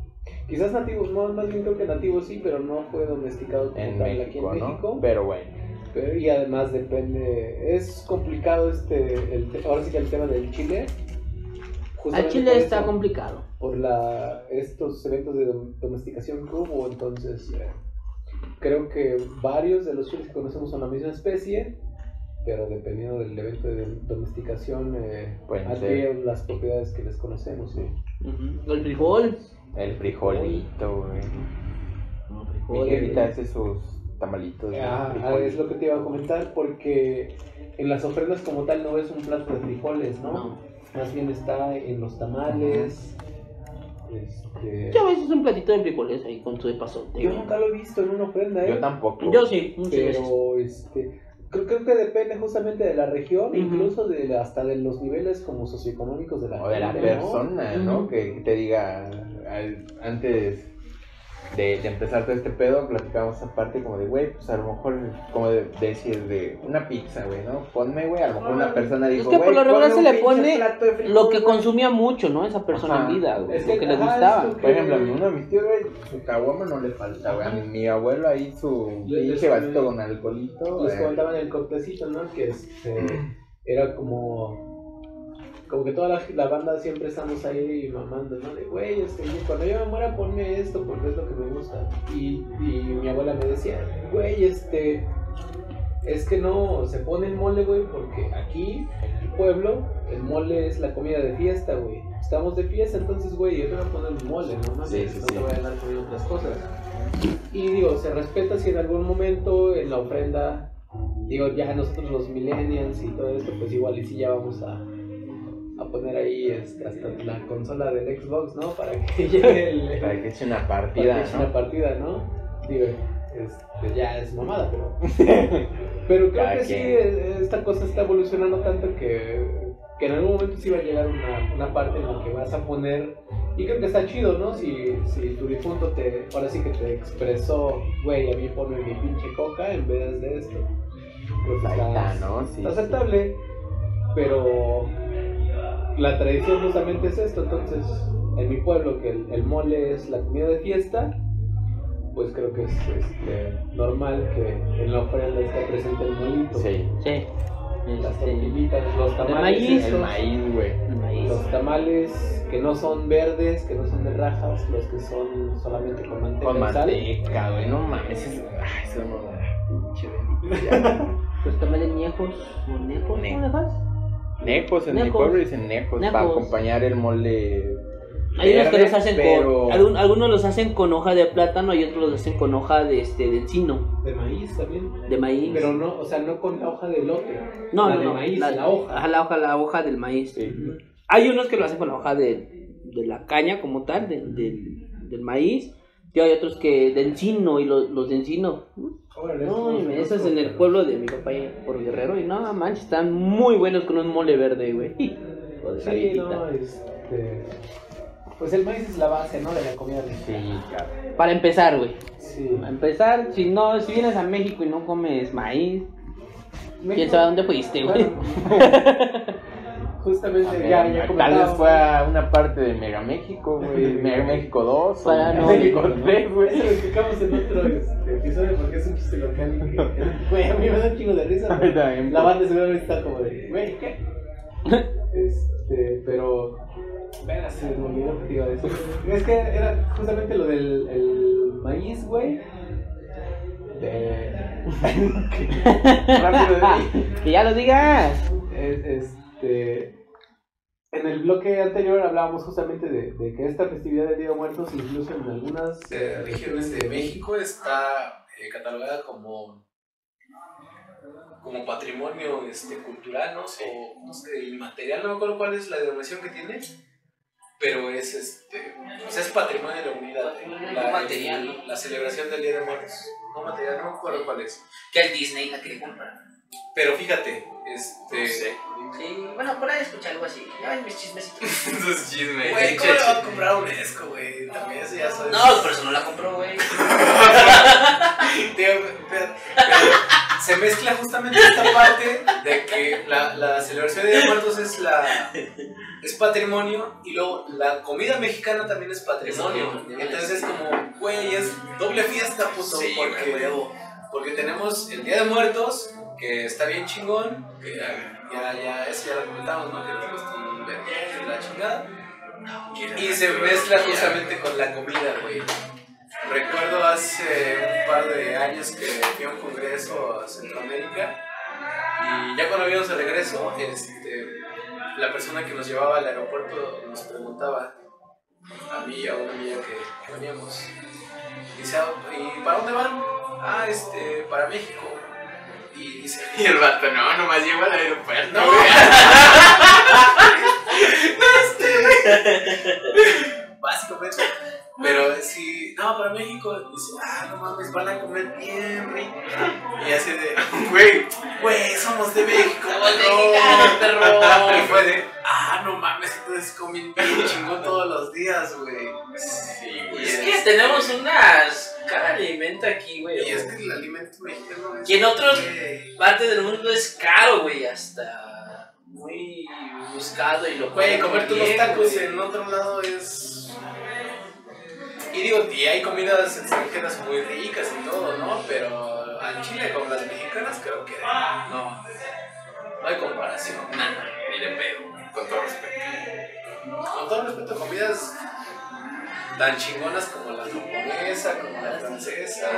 Quizás nativos, no, más bien creo que nativos sí, pero no fue domesticado como En tal México, aquí en ¿no? México. Pero bueno. Y además depende, es complicado ahora sí que el tema del chile. Al Justamente chile por está eso, complicado. por estos eventos de domesticación que hubo, entonces creo que varios de los chiles que conocemos son la misma especie, pero dependiendo del evento de domesticación adquieren las propiedades que les conocemos. ¿Sí? El frijol. El frijolito, güey. Mi Frijol. jefita hace sus tamalitos. de frijol. Es lo que te iba a comentar, porque en las ofrendas como tal no es un plato de frijoles, ¿no? No. Más bien está en los tamales. Yo a veces un platito de frijoles ahí con su epazote. Yo nunca lo he visto en una ofrenda, Yo tampoco. Yo sí, muchas veces. pero creo que depende justamente de la región, Ujú. incluso hasta de los niveles como socioeconómicos de la O de la gente, ¿no? persona, ¿no? Ujú. Que te diga, antes de empezar todo este pedo, platicábamos aparte como de, güey, pues a lo mejor, como de decir, de una pizza, güey, ¿no? Ponme, güey, a lo mejor una persona dijo, Es que por lo regular se le pone pone lo que consumía mucho, ¿no? Esa persona Ajá. en vida, güey. Es Lo que, que le ajá, gustaba. es lo Por ejemplo, a uno de mis tíos, güey, su caguama no le falta, güey. A mi abuelo ahí su pinche vasito con alcoholito. Les comentaban el cortecito, ¿no? Que era como que toda la banda siempre estamos ahí mamando, ¿no? De, güey, cuando yo me muera ponme esto porque es lo que me gusta. Y mi abuela me decía, güey, es que no se pone el mole, güey, porque aquí, en el pueblo, el mole es la comida de fiesta, güey. Estamos de fiesta, entonces, güey, yo te voy a poner un mole, ¿no? Sí, No te voy a andar poniendo otras cosas. Y digo, se respeta si en algún momento en la ofrenda, digo, ya nosotros los millennials y todo esto, pues igual y si ya vamos a poner ahí hasta la consola del Xbox, ¿no? Para que llegue Para que eche una para partida, que eche ¿no? una partida, ¿no? Digo, ya es mamada, pero creo Cada que sí, quien. esta cosa está evolucionando tanto que en algún momento sí va a llegar una parte en la que vas a poner, y creo que está chido, ¿no? Si tu difunto ahora sí que te expresó, güey, a mí ponme mi pinche coca en vez de esto. Pues Ahí está, ¿no? Sí, está sí. aceptable, pero la tradición justamente es esto. Entonces, en mi pueblo, que el mole es la comida de fiesta, pues creo que es normal que en la ofrenda esté presente el molito. Sí. Sí. Las tortillitas, los tamales. maíz. El maíz, güey. El maíz. Los tamales que no son verdes, que no son de rajas, los que son solamente con manteca. Con y sal. manteca, güey. No mames. Eso no da pinche delicia. Los tamales ñejos. ¿O nejos? ¿Cómo le vas? Nejos, en mi Nejos. pueblo dicen nejos. Nejos. Para acompañar el mole. Hay unos que verde, los hacen pero... con. Algunos los hacen con hoja de plátano y otros los hacen con hoja de encino, De maíz también. de maíz. Pero no, o sea, no con la hoja de elote. no, la no, de no, maíz, la hoja. Ajá, la hoja del maíz. Sí. Hay unos que lo hacen con la hoja de la caña como tal, del maíz. Y hay otros que de encino, y los de encino. Órale, No, eso eso es conozco, en el pero- pueblo de mi papá por Guerrero. Y no manches, están muy buenos con un mole verde, güey. Joder, Sí, galletita. no, pues el maíz es la base, ¿no? De la comida Sí, mexicana. cabrón. Para empezar, güey. Sí. Para empezar, si vienes a México y no comes maíz, ¿quién México- sabe a dónde fuiste, güey? Bueno, justamente ya Tal vez comentábamos. fue a una parte de Mega México, güey. Mega México 2 o Para Mega no- México 3, güey. Eso lo explicamos en otro episodio porque es un chiste local. Güey, a mí me da un chingo de risa. A mí también, La pues. banda seguramente está como de, güey, ¿qué? Pero, venga, se me olvidó que te iba a decir. Es que era justamente lo del el maíz, güey. Rápido de Que ya lo digas. En el bloque anterior hablábamos justamente de que esta festividad del Día de Muertos, incluso en algunas regiones de México, está catalogada como patrimonio cultural, ¿no? O no sé, inmaterial, no me acuerdo cuál es la denominación que tiene, pero es o sea, es patrimonio de la humanidad. No material. La celebración del Día de Muertos. No material, no me acuerdo cuál es. Que el Disney la quiere comprar. Pero fíjate, No sé. Sí, bueno, por ahí escuché algo así. Ya ven mis chismecitos. Entonces, chisme. Güey, ¿cómo le va a comprar a UNESCO, güey? También eso ya soy. No, por eso no la compró, güey. se mezcla justamente esta parte de que la celebración de Día de Muertos es patrimonio y luego la comida mexicana también es patrimonio. Entonces es como, güey, es doble fiesta, puto, Sí, porque tenemos el Día de Muertos, que está bien chingón, que eso ya lo comentamos, ¿no? Que tenemos con la chingada. Y se mezcla justamente con la comida, güey. Recuerdo hace un par de años que fui a un congreso a Centroamérica y ya cuando vimos el regreso, la persona que nos llevaba al aeropuerto nos preguntaba, a mí y a una amiga que veníamos, dice, ¿y para dónde van? Para México. Y dice, Y el vato, no, nomás llevo al aeropuerto. no, básicamente. Pero sí, no, para México. Dice, no mames, van a comer bien rico. Y así de, güey, somos de México. Somos mexicanos, perro. Y fue de, no mames, entonces comen bien chingón todos los días, güey. Sí, güey. Es que tenemos cada alimento aquí, güey. Y es que el alimento mexicano es. Y en otras güey, partes del mundo es caro, güey, hasta muy buscado y lo güey, comerte unos bien, tacos güey. en otro lado es. Y digo, y hay comidas extranjeras muy ricas y todo, ¿no? Pero al Chile con las mexicanas creo que no hay comparación. Ni de pedo, con todo respeto. Con todo respeto, comidas tan chingonas como la japonesa, como la francesa.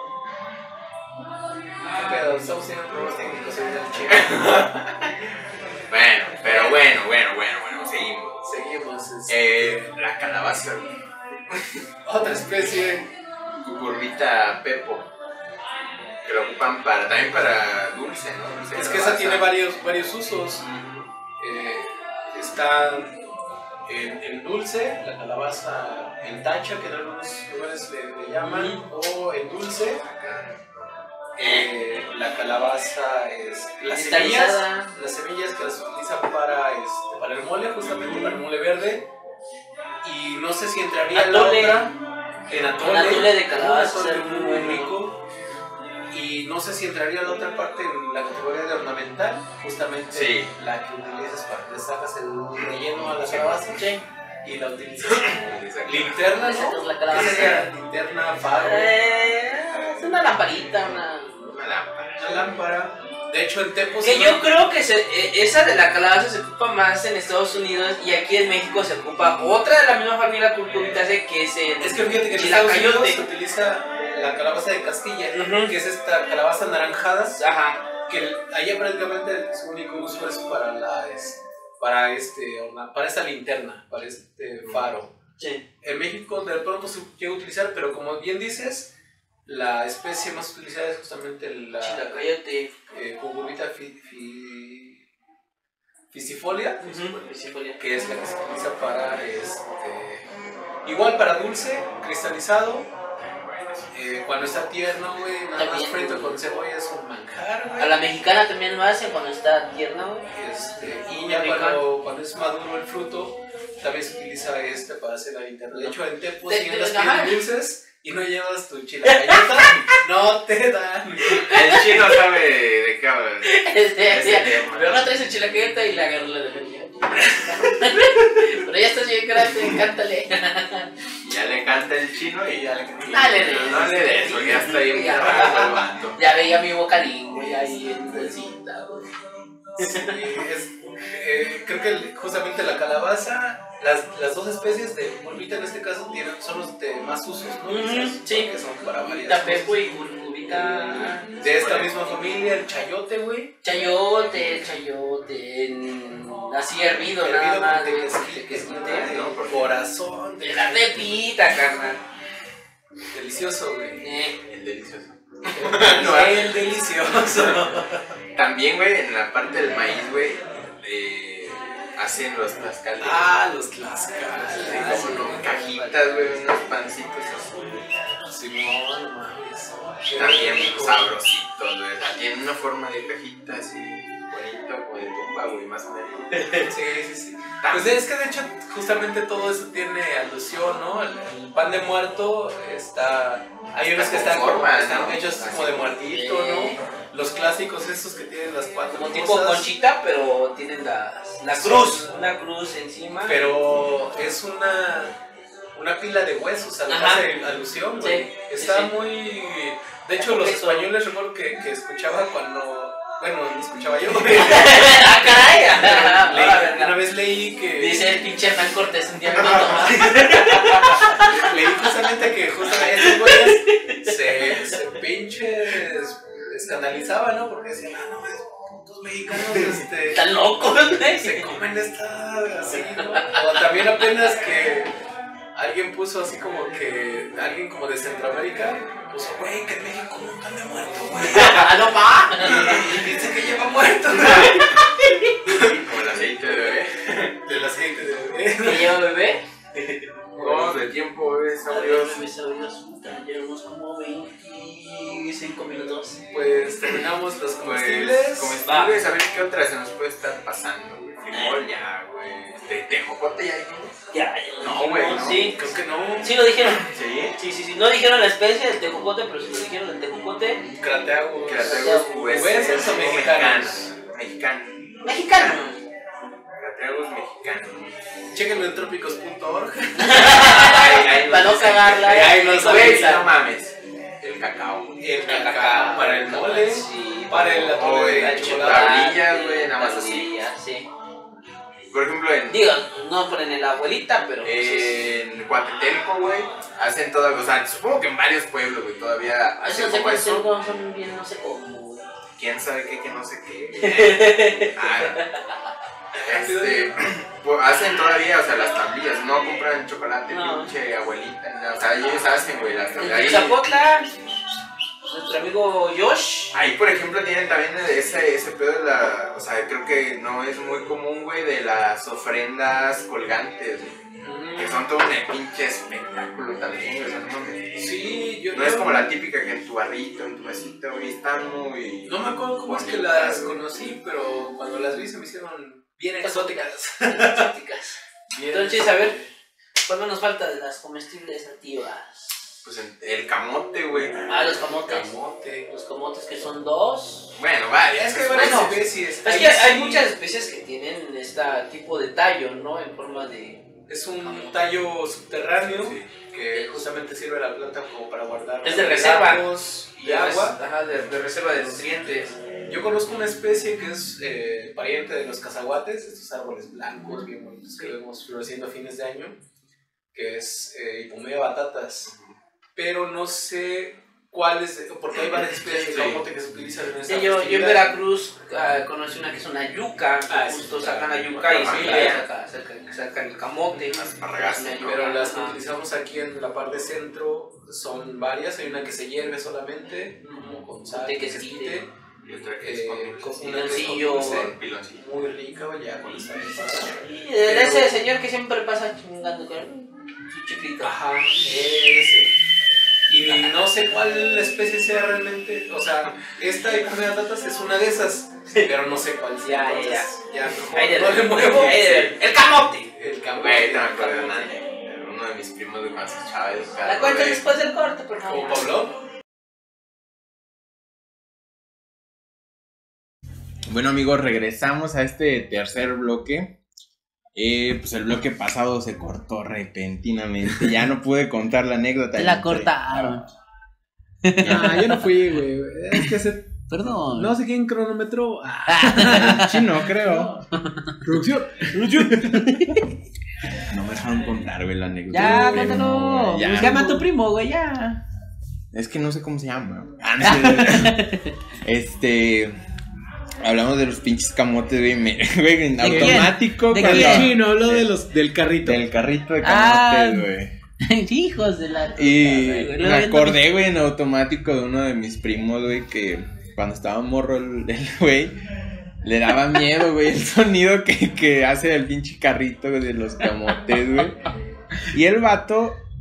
¿Qué pedo? Estamos teniendo problemas técnicos ahorita en Chile. Bueno, pero bueno, seguimos. Seguimos. La calabaza, güey. Otra especie. Cucurbita pepo. Que lo ocupan también para dulce, ¿no? Dulce de Es que esa calabaza. tiene varios usos. Está en dulce, la calabaza en tacha, que en algunos lugares le llaman, o en dulce. La calabaza es las semillas que las utilizan para el mole, justamente para el mole verde. Y no sé si entraría Atole. la otra en Atole de calabaza, un atole muy muy bueno. rico. Y no sé si entraría la otra parte en la categoría de ornamental, justamente Sí. la que utilizas para que le sacas el relleno a la calabaza Sí. y la utilizas como linterna, Esa ¿no? es la calabaza. ¿Qué sería? Linterna, faro, Es una lamparita, Una lámpara. una lámpara. De hecho, en Tepos. Que yo creo que esa de la calabaza se ocupa más en Estados Unidos y aquí en México se ocupa otra de la misma familia cucurbitaceae que es el Es que fíjate que en Estados chilacayote. Unidos se utiliza la calabaza de Castilla, Ujú. que es esta calabaza anaranjada, Ajá. que allá prácticamente su único uso es para esta linterna, para este faro. Sí. En México de pronto se llega a utilizar, pero como bien dices, la especie más utilizada es justamente la Chilacayote. cucurbita ficifolia, que es la que se utiliza para igual para dulce, cristalizado. Cuando está tierno, güey, nada más También. frito con cebolla es un manjar, güey. A la mexicana también lo hacen cuando está tierno. Y ya cuando es maduro el fruto, también se utiliza para hacer la linterna. De hecho, en Tepos, si andas ajá. pidiendo dulces y no llevas tu chilacayota, no te dan. El chino sabe de qué hablas. Pero no traes el chilacayote y la agarro la de pero ya estás bien grande, cántale. Ya le canta el chino y ya le canta. Dale, No le des, porque ya está bien Ya. cerrado el vato. Ya veía mi bocadín, güey, ahí en bolsita, güey. Sí, creo que justamente la calabaza, las dos especies de cucurbita en este caso son los de más usos, ¿no? Sí. Que son para varias Tapepo y cucurbita. de esta misma familia, el chayote, güey. Chayote, así hervido nada más, de güey. quesquite, ¿no? Porque- corazón, De la pepita, carnal. delicioso, güey. El delicioso. No, el delicioso. También, güey, en la parte del maíz, güey, hacen los tlaxcales. Los tlaxcales. Como con cajitas, güey, unos pancitos así. Simón, no mames. También sabrositos, güey. O sea, tienen una forma de cajita así bonito, como de tumba, güey, más o menos. Sí. Pues es que de hecho justamente todo eso tiene alusión, ¿no? El pan de muerto hay unos que están con forma, están ¿no? hechos Así como de muertito, ¿no? Los clásicos estos que tienen las cuatro Como tipo cosas, conchita, pero tienen la cruz. Una cruz encima. pero es una pila de huesos a la que Ajá. hace alusión, güey. Sí, Está sí, sí. muy... De hecho, los Complejo. españoles recuerdo que escuchaba cuando... Bueno, no escuchaba yo. ¡Ah, caray! Ahora, Una verga. vez leí que... Dice el pinche Hernán Cortés un día me contó. Leí justamente que justamente estos güeyes se pinches escandalizaban, ¿no? Porque decían, no, es putos mexicanos, Están locos, güey. se comen esta así, ¿no? O también apenas que alguien puso así como que, alguien como de Centroamérica, puso, güey, que en México nunca me he muerto, güey. ¡Ah, no, pa! Y dice que lleva muerto, güey. Como el aceite de bebé. Del aceite de bebé. ¿Que lleva bebé? ¿Cómo de tiempo, bebé? Sabios, llevamos como 25 minutos. Pues terminamos los Pues, comestibles. comestibles, a ver qué otra se nos puede estar pasando, güey. Frijol ya, güey. Tejocote ya dijimos. Ya, No, güey, no. Sí, Creo que no. sí lo dijeron. Sí. Sí. No dijeron la especie del tejocote, pero sí lo dijeron del tejocote. Crateagos. Crateagos ¿Cubeses o mexicanos? Mexicanos. Mexicano. Crateagos mexicanos. Chéquenlo en trópicos.org. Para no cagarla. Ahí nos Güey, avisan. no mames. El cacao. El cacao para el mole, Sí, para el O atole de el chocolate. tablillas, güey, nada más así. Tablilla, sí. Por ejemplo, Digo, no ponen el abuelita, pero. en Coatetelco, güey, hacen todo, o sea, supongo que en varios pueblos, güey, todavía hacen Esos como eso. secuencias son bien, no sé cómo, güey. ¿Quién sabe qué, quién no sé qué? Pues hacen todavía, o sea, las tablillas, no compran chocolate, No. pinche abuelita, no, o sea, ellos hacen, güey, las En tablillas. Ahí, Zapotla, nuestro amigo Josh. ahí, por ejemplo, tienen también ese pedo de la, o sea, creo que no es muy común, güey, de las ofrendas colgantes, güey, que son todo un pinche espectáculo también, güey, o sea, no mames. Sí, yo No es como la típica que en tu barrito, en tu vasito, güey, están muy... No me acuerdo cómo es que las conocí, pero cuando las vi se me hicieron bien exóticas. Exóticas. Bien. Entonces, a ver, ¿cuál nos falta de las comestibles nativas? Pues el camote, güey. Ah, los camotes. Camote. Los camotes que son dos. Bueno, varias. Es que hay varias Bueno, especies. Es Ahí que hay sí muchas especies que tienen este tipo de tallo, ¿no? En forma de. Es un tallo subterráneo Sí. que justamente sirve a la planta como para guardar Es de reserva. helados y agua. Ajá, de reserva de nutrientes. Yo conozco una especie que es pariente de los cazaguates, estos árboles blancos bien bonitos que vemos floreciendo a fines de año, que es Hipomea batatas, pero no sé cuáles, porque hay varias especies de Sí. camote que se utilizan en esta Sí, yo en festividad. Veracruz conocí una que es una yuca, que Ah, justo sí, sacan claro. la yuca y Ajá, sí, claro. sacan el camote. Aspargas, Una ¿no? yuca, Pero las que ajá. utilizamos aquí en la parte centro son varias, hay una que se hierve solamente, como con sal, De que se quesquite. quite, Y otra que es con una que es con piloncillo. dulce, piloncillo. muy rica, ya con esta Y de ese señor que siempre pasa chingando con su chiquito. Ajá, ese. Y no sé cuál especie sea realmente, o sea, esta Hipomea batatas es una de esas, pero no sé cuál sea. Ya, entonces, ya mejor Ahí de no le muevo. el camote. El campo. Güey, te me acuerdo de uno de mis primos de cuando se echaba el carro, La cuenta güey. después del corte, por Como favor. Pablo. Bueno, amigos, regresamos a este tercer bloque. Pues el bloque pasado se cortó repentinamente. Ya no pude contar la anécdota. Te la cortaron. Ah, yo no fui, güey. Es que Perdón. no sé quién cronometró. Ah, El chino, creo. producción. No me dejaron contar, güey, la anécdota. Ya, Güey, cuéntalo. no, ya, Pues llama a güey. tu primo, güey, ya. Es que no sé cómo se llama. Ah, no sé. Hablamos de los pinches camotes, güey. Güey, en ¿De quién? automático. ¿De cuando- quién? Chino habló del carrito. Del carrito de Ah. camotes, güey. Hijos de la. Y Güey, me acordé, güey, en automático de uno de mis primos, güey, que cuando estaba morro el güey, le daba miedo, güey, el sonido que hace el pinche carrito, güey, de los camotes, güey. Y el vato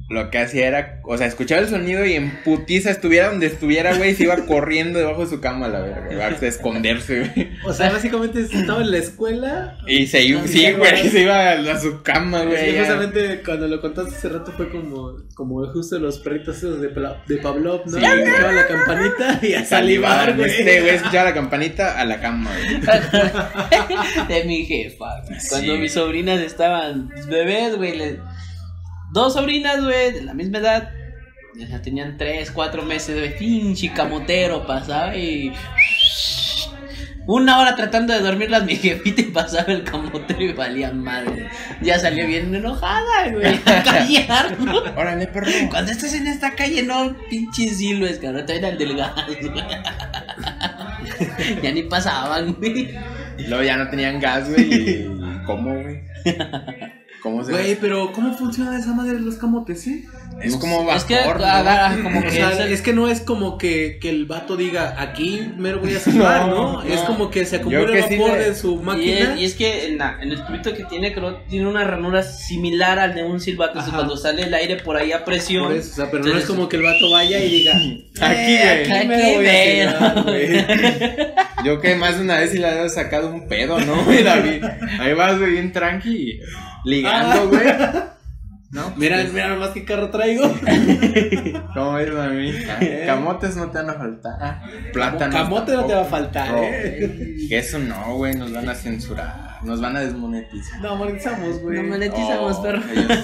lo que hacía era, o sea, escuchaba el sonido y en putiza, estuviera donde estuviera, güey, se iba corriendo debajo de su cama a la verga, güey, a esconderse, güey. O sea, básicamente estaba en la escuela. Y se iba, sí, güey, se iba a su cama, Es güey. que ya. justamente cuando lo contaste hace rato fue como justo los perritos esos de Pavlov, ¿no? Sí, Que güey. escuchaba la campanita y a salivar, güey. Este güey escuchaba la campanita a la cama, güey. De mi jefa, güey. Sí. Cuando mis sobrinas estaban bebés, güey. Dos sobrinas, güey, de la misma edad. Ya tenían 3, 4 meses, güey. Pinche camotero pasaba y. 1 hora tratando de dormirlas, mi jefita, y pasaba el camotero y valía madre. Ya salió bien enojada, güey. A callarnos. Órale, perro. Cuando estás en esta calle, no, pinches silbes, cabrón. Te era el del gas, güey. Ya ni pasaban, güey. Y luego ya no tenían gas, güey. ¿Y cómo, güey? ¿Cómo se Güey, pero ¿cómo funciona esa madre de los camotes, Es como Es que vapor, ¿no? agarra como O que sea, es el- es que no es como que el vato diga, aquí mero voy a salvar, ¿no? No, Es no. como que se acumula Yo que el sí vapor le- de su máquina. Y es que en el tubito que tiene, creo, tiene una ranura similar al de un silbato. Entonces, Ajá. cuando sale el aire por ahí a presión. Por eso, o sea, pero no entonces- es como que el vato vaya y diga, Aquí, güey. aquí me lo voy a ven. quedar, güey. Yo que más de una vez sí le había sacado un pedo, ¿no, güey, David? Ahí vas, güey, bien tranqui, ligando, güey. ¿No? Mira nomás qué carro traigo. ¿Cómo es, mami? Camotes no te van a faltar. Plátanos Camote no te va a tampoco. faltar, No. ¿eh? Eso no, güey, nos van a censurar. Nos van a desmonetizar. No, monetizamos, güey. No monetizamos, Oh, perro.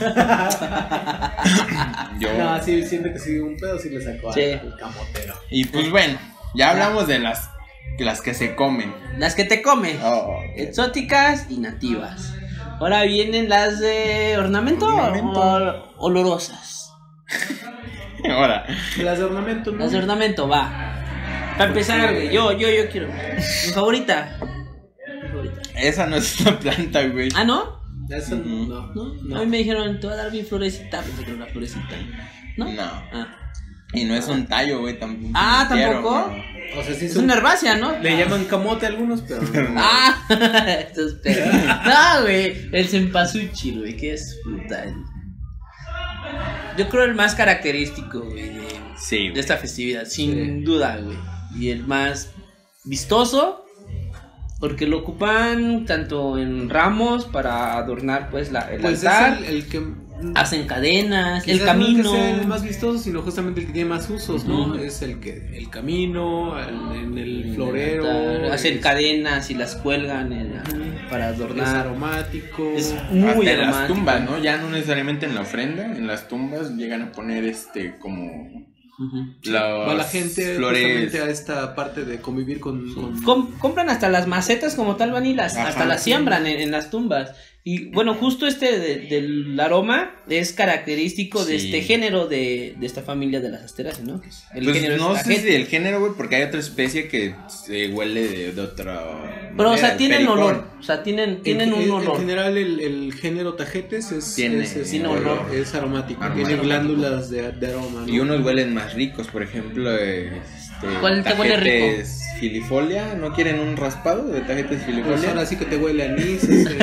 Yo. No, sí, siento que sí, un pedo sí le sacó Sí. al camotero. Y pues bueno, ya hablamos de las que se comen. Las que te comen. Oh, Exóticas y nativas. Ahora vienen las de ornamento, Ornamento. o olorosas. ahora. Las de ornamento, ¿no? Las de ornamento, va. Para empezar, güey, yo quiero. Mi favorita. Esa no es una planta, güey. Ah, ¿no? Eso Ujú. no. ¿No? A mí me dijeron, te voy a dar mi florecita. Pensé que era una florecita. ¿No? No. Ah, Y no es un tallo, güey, tampoco. Ah, ¿tampoco? O sea, sí es son- una herbácea, ¿no? Le llaman camote a algunos, pero no. Ah, estos perros. No, güey. El cempasúchil, güey, que es brutal. Yo creo el más característico, güey, Sí, de güey. esta festividad, sin Sí. duda, güey. Y el más vistoso, porque lo ocupan tanto en ramos para adornar, pues, el Pues altar. es el que. Hacen cadenas, Quizás el camino. No es que sea el más vistoso, sino justamente el que tiene más usos, ¿no? Ujú. Es el camino, en el florero. Hacen es- cadenas y las cuelgan para Es adornar. aromático. Es muy Hasta en las aromático. tumbas, ¿no? Ya no necesariamente en la ofrenda, en las tumbas llegan a poner como Ujú. los Va la gente flores. justamente a esta parte de convivir con. Compran hasta las macetas como tal, van y Ajá. hasta las siembran en las tumbas. Y bueno, justo del aroma es característico de Sí. este género de esta familia de las asteráceas, ¿no? El Pues género no es sé si tajete. el género, güey, porque hay otra especie que se huele de otra. Pero, o sea, manera, tienen pericón. olor. O sea, tienen un En olor. general, el género tajetes es, Tiene tiene olor. es aromático. Aromático. Tiene glándulas de aroma. ¿no? Y unos huelen más ricos, por ejemplo, ¿Cuál te huele rico? tajetes filifolia. ¿No quieren un raspado de tajetes Pues filifolia? ahora sí que te huele a anís.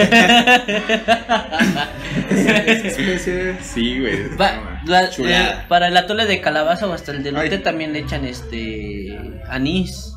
Esa especie. Sí, güey. Va- No, la- chulada. para el atole de calabaza o hasta el de lote Ay. también le echan anís.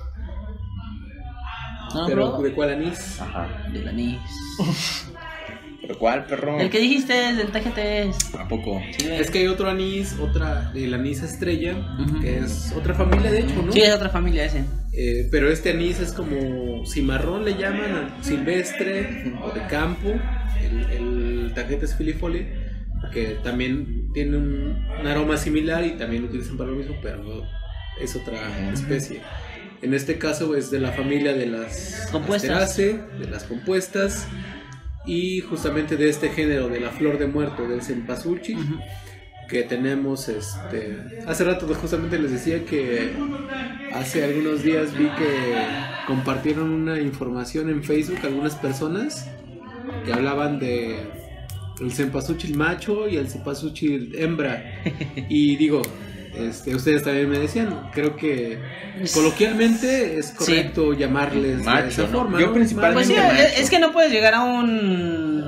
¿No, Pero bro? ¿de cuál anís? Ajá. Del anís. ¿Pero cuál, perro? El que dijiste, del tajete. ¿A poco? Sí, güey. Es que hay otro anís, el anís estrella, Ujú. que es otra familia de hecho, ¿no? Sí, es otra familia ese. Pero este anís es como cimarrón le llaman, silvestre o de campo, el tajetes filifolia, que también tiene un aroma similar y también lo utilizan para lo mismo, pero es otra especie. En este caso es de la familia de las Compuestas. Asteraceae, de las compuestas, y justamente de este género de la flor de muerto, del cempasúchil, que tenemos hace rato justamente les decía que hace algunos días vi que compartieron una información en Facebook algunas personas que hablaban de el cempasúchil macho y el cempasúchil hembra, y digo, ustedes también me decían, creo que coloquialmente es correcto llamarles de Macho, esa ¿no? forma, Yo ¿no? principalmente Pues sí, macho. es que no puedes llegar a un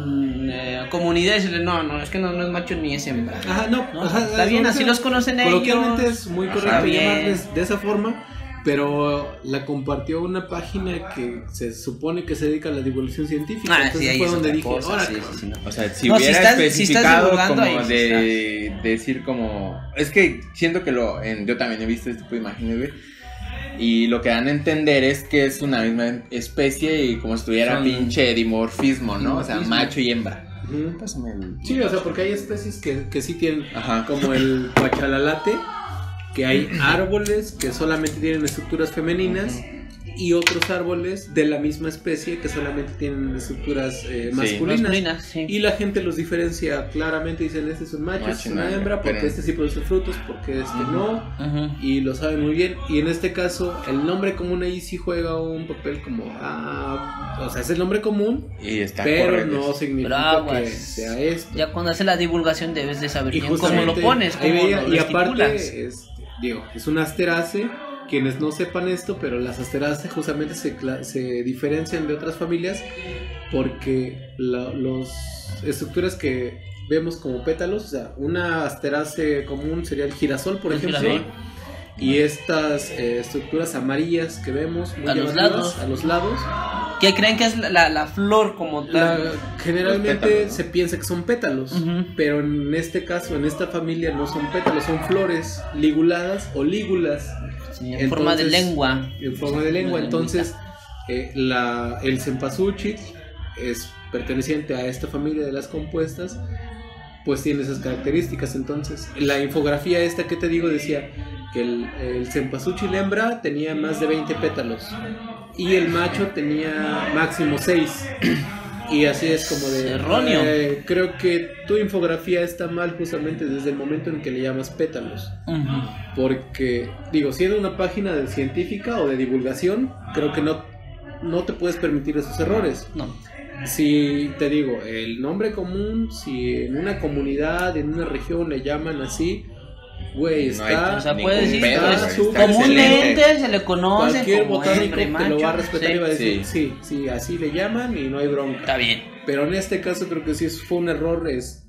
comunidad y decirle, no, es que no es macho ni es hembra. Ajá, no, ¿No? ajá, Está bien, así los conocen ellos. Coloquialmente es muy Está correcto bien. llamarles de esa forma, pero la compartió una página que se supone que se dedica a la divulgación científica. Ah, entonces sí, ahí fue es donde otra dije, cosa, ahora, sí, cabrón. sí, no. O sea, si No, hubiera si estás especificado divulgando, como ahí de decir como... Es que siento que yo también he visto este tipo de imágenes, güey. Y lo que dan a entender es que es una misma especie y como si tuviera Son- pinche dimorfismo, ¿no? O sea, dimorfismo. macho y hembra. Ujú. Pásame el... Sí, o sea, porque hay especies que sí tienen, Ajá. como el cuachalalate, que hay árboles que solamente tienen estructuras femeninas y otros árboles de la misma especie que solamente tienen estructuras masculinas. Masculina, sí. Y la gente los diferencia claramente, dicen, este es un macho, este es una hembra, porque pero- este sí produce frutos, porque este no, Ujú. y lo saben muy bien. Y en este caso, el nombre común ahí sí juega un papel como, o sea, es el nombre común, Y está pero correcto. no Pero significa aguas. que sea esto. Ya cuando hace la divulgación debes de saber Y bien cómo justamente, lo pones, ahí cómo veía, lo y aparte, estipulas. es un asterace. Quienes no sepan esto, pero las asteraceae justamente se diferencian de otras familias porque las estructuras que vemos como pétalos, o sea, una asterace común sería el girasol, por El ejemplo, girasol. y estas estructuras amarillas que vemos muy A los llamativas, lados. a los lados, Que creen que es la flor como tal. generalmente Los pétalos, ¿no? se piensa que son pétalos, Ujú. pero en este caso, en esta familia no son pétalos, son flores liguladas o lígulas Sí, en forma de Entonces, lengua. en forma de lengua. Una Entonces, el cempasúchil es perteneciente a esta familia de las compuestas, pues tiene esas características. Entonces, la infografía esta que te digo decía que el cempasúchil hembra tenía más de 20 pétalos y el macho tenía máximo 6. Y así es como de... Erróneo. Creo que tu infografía está mal justamente desde el momento en que le llamas pétalos. Ujú. Porque, digo, siendo una página de científica o de divulgación, creo que no te puedes permitir esos errores. No. Si te digo, el nombre común, si en una comunidad, en una región le llaman así, güey, No hay- está... O sea, ningún puede decir, pedo, pues, güey, su- está comúnmente excelente. se le conoce Cualquier como botánico hembra y te macho. lo va a respetar y va a decir, Sí. sí, así le llaman y no hay bronca. Está bien. Pero en este caso creo que sí fue un error,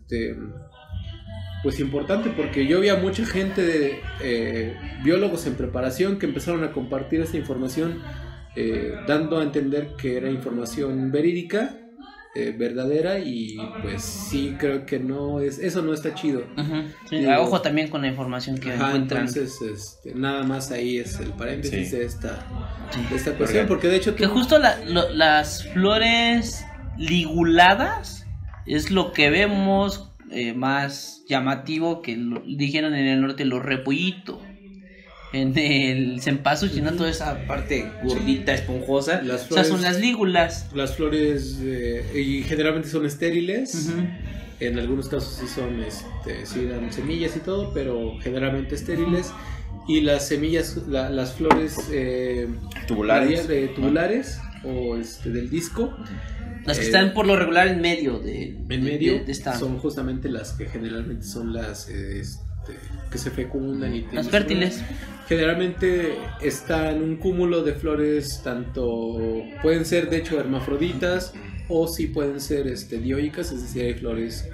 pues importante, porque yo vi a mucha gente de biólogos en preparación que empezaron a compartir esta información, dando a entender que era información verídica, verdadera, y pues sí creo que eso no está chido. Ujú. Sí, Digo, ojo también con la información que Ajá, encuentran. entonces nada más ahí es el paréntesis Sí. de esta Sí. cuestión, porque de hecho Que justo las flores liguladas es lo que vemos más llamativo, que dijeron en el norte los repollito. En el cempasúchil, ¿no? Toda esa parte gordita, esponjosa. Las O sea, son flores- las lígulas. las flores y generalmente son estériles. Ujú. En algunos casos sí son, sí dan semillas y todo, pero generalmente estériles. Y las semillas, las flores Tubulares. tubulares o del disco, Las que Eh, están por lo regular en medio en medio, de esta. son justamente las que generalmente son las que se fecundan y Las fértiles. Generalmente está en un cúmulo de flores, pueden ser de hecho hermafroditas o sí pueden ser dioicas, es decir, hay flores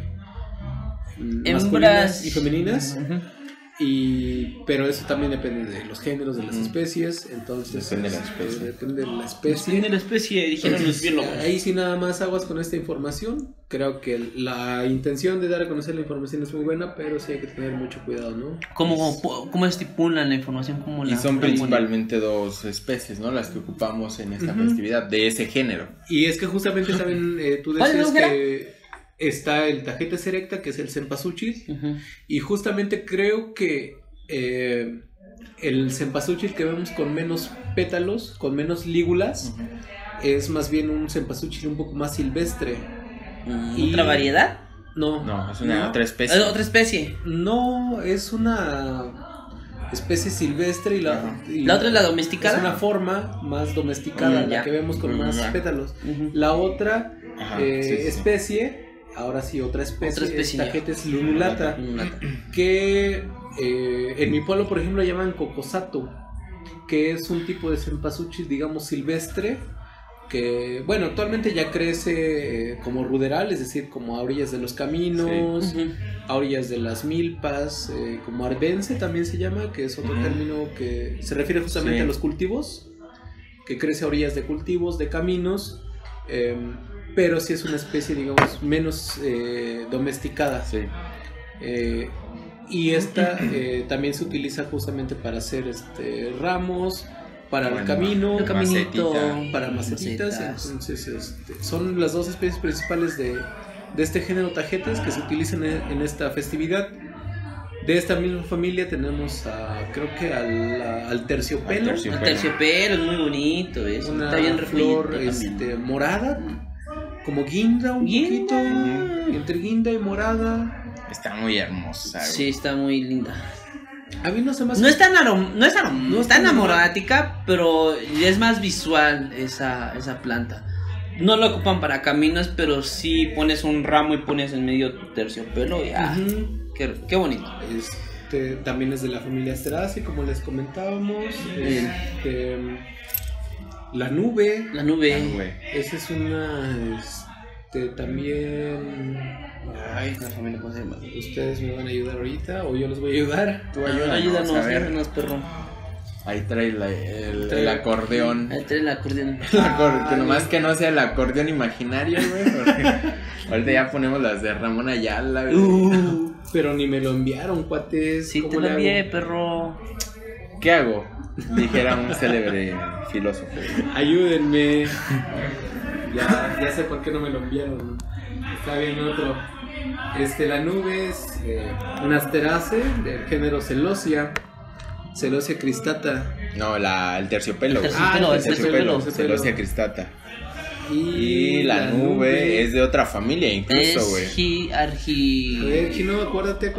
masculinas y femeninas. Ujú. Pero eso también depende de los géneros de las especies, entonces Depende de la especie. depende de la especie. Depende de la especie, dijeron los biólogos. Ahí sí nada más aguas con esta información. Creo que la intención de dar a conocer la información es muy buena, pero sí hay que tener mucho cuidado, ¿no? ¿Cómo estipulan la información? ¿Cómo Y la son ponen? principalmente dos especies, ¿no? Las que ocupamos en esta Ujú. festividad, de ese género. Y es que justamente también tú ¿Cuál decías era? que está el Tagetes erecta, que es el cempasúchil, Ujú. y justamente creo que el cempasúchil que vemos con menos pétalos, con menos lígulas, es más bien un cempasúchil un poco más silvestre. Y- ¿Otra variedad? No, No, es una otra ¿Es especie. otra especie? No, es una especie silvestre y ¿La otra es la es domesticada? una forma más domesticada, Ya. la que vemos con más Ya. pétalos. Ujú. La otra Ajá, sí, sí. especie, ahora sí otra especie, Otra especie, es ya. Tagetes lunulata, que en mi pueblo, por ejemplo, llaman cocosato, que es un tipo de cempasúchil, digamos, silvestre, que, bueno, actualmente ya crece como ruderal, es decir, como a orillas de los caminos, a orillas de las milpas, como ardense también se llama, que es otro término que se refiere justamente a los cultivos, que crece a orillas de cultivos, de caminos, pero sí es una especie, digamos, menos domesticada. Sí. Y esta también se utiliza justamente para hacer ramos, para el camino, el caminito, para macetitas. macetas. Entonces son las dos especies principales de este género tajetes que se utilizan en esta festividad. De esta misma familia tenemos creo que al terciopelo, Al El terciopelo es muy bonito, eso. una Está bien flor reflejito morada, como guinda un poquito, entre guinda y morada. Está muy hermosa, güey. Sí, está muy linda. A mí no se me hace... No es tan tan aromática, pero es más visual esa planta. No lo ocupan para caminos, pero sí pones un ramo y pones en medio terciopelo y Ujú. qué bonito. También es de la familia Asteraceae, como les comentábamos. La nube. La nube. Güey. Esa es una... también... Ay, la familia, ¿cómo se llama? Ustedes me van a ayudar ahorita o yo les voy a ayudar. Tú Ayúdanos, a ver. ayúdanos, perro. Ahí trae el acordeón. Ahí trae el acordeón. Que nomás que no sea el acordeón imaginario, güey. Porque ahorita ya ponemos las de Ramón Ayala, güey. Pero ni me lo enviaron, cuates. Sí, ¿Cómo te le lo envié, hago? perro. ¿Qué hago? Dijera un célebre filósofo. Ayúdenme. Ya sé por qué no me lo enviaron. Está bien otro. La nube es una Asteraceae del género Celosia. Celosia cristata. No, el terciopelo. güey. El terciopelo. Celosia cristata. Y la nube es de otra familia incluso, güey. A ver, Chino, acuérdate.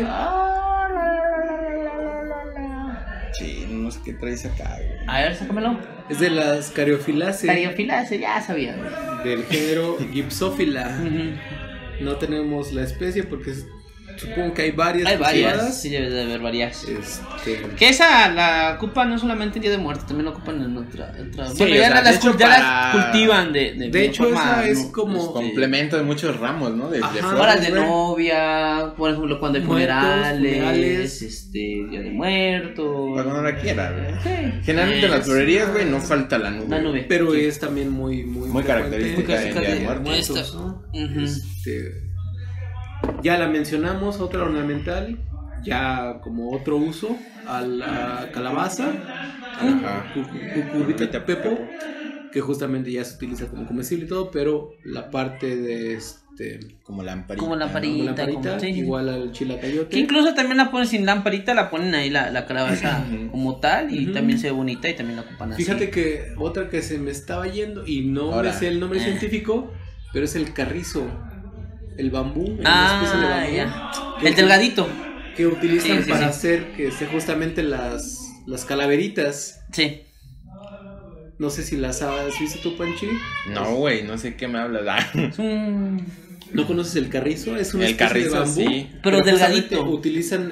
Sí, no sé qué traes acá, güey. A ver, sácamelo. Es de las Caryophyllaceae Cariofilaceae, ya sabía, güey. del género Gypsophila. Ujú. No tenemos la especie porque supongo que hay varias. Hay varias, cultivadas. sí debe de haber varias. Que Que esa la ocupan no solamente en Día de Muertos, también la ocupan en otra. Sí, Bueno, o ya sea, las, de hecho, ya las para- cultivan de hecho, forma, esa es ¿no? como- Complemento de muchos ramos, ¿no? De Ajá. flores, Horas de güey. novia, por ejemplo, cuando hay Muertos, funerales, funerales. Día de Muertos. Para cuando la quiera, güey. Sí. Generalmente en las florerías, güey, no falta la nube. La nube. pero Sí. es también muy Muy frecuente característica en en Día de Día de Muertos. Muertos, ¿no? Ujú. Ya la mencionamos, otra ornamental, ya como otro uso, a la calabaza, Ajá. cucurbita pepo, que justamente ya se utiliza como comestible y todo, pero la parte de Como lamparita. Como como lamparita. lamparita, sí. igual al chilacayote. Que incluso también la ponen sin lamparita, la ponen ahí la calabaza como tal y Ujú. también se ve bonita y también la ocupan así. Fíjate que otra que se me estaba yendo y no Ahora. me sé el nombre científico, pero es el carrizo, el bambú, una especie de bambú, Ya. que El delgadito. que utilizan Sí, para sí. hacer que esté justamente las calaveritas. Sí. No sé si las has visto tú, Panchi. No, güey, no sé qué me hablas. Ah, Es un... ¿No conoces el carrizo? Es una El especie de carrizo, bambú. sí. Pero justamente delgadito. utilizan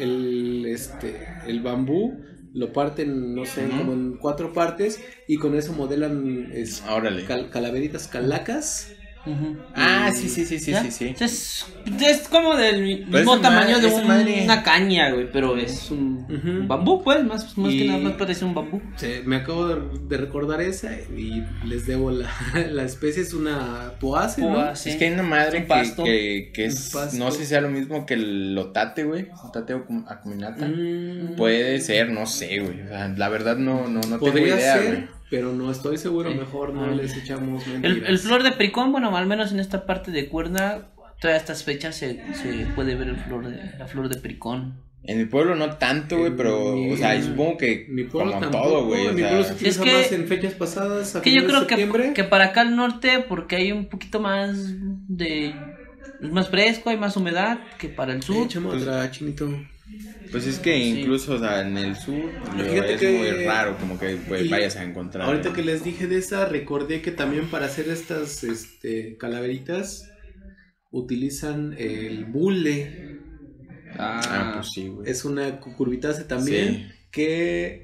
el bambú, lo parten, no sé, Ujú. como en 4 partes y con eso modelan Órale. calaveritas, calacas. Ujú. Ah, sí. ¿Ya? Sí. Es como del Pero mismo esa tamaño de esa madre- una caña, güey, pero es un Ujú. bambú, pues, más Y- que nada más parece un bambú. Me acabo de recordar esa y les debo la especie, es una poace, ¿no? Púa, sí. Es que hay una madre Un pasto. que es, Un pasto. no sé si sea lo mismo que el otate, güey. Otate acuminata. Mm, Puede ser, no sé, güey. O sea, la verdad no tengo podría idea, ser, güey. pero no estoy seguro, Sí. mejor no Ah. les echamos mentiras. El flor de pericón, bueno, al menos en esta parte de Cuerna, todas estas fechas se puede ver la flor de pericón. En mi pueblo no tanto, güey, pero, o sea, y supongo que Mi pueblo como tampoco, todo, güey. O mi pueblo se sea, utiliza Es que- más en fechas pasadas, a Que yo finales de creo septiembre. que para acá al norte, porque hay un poquito más es más fresco, hay más humedad que para el sur. Échame otra, Chinito. pues es que Sí. incluso, o sea, en el sur Fíjate es que- muy raro como que pues, y vayas a encontrar. Ahorita güey. que les dije de esa, recordé que también para hacer estas calaveritas utilizan el bule. Ah, pues sí, güey. Es una cucurbitácea también Sí. que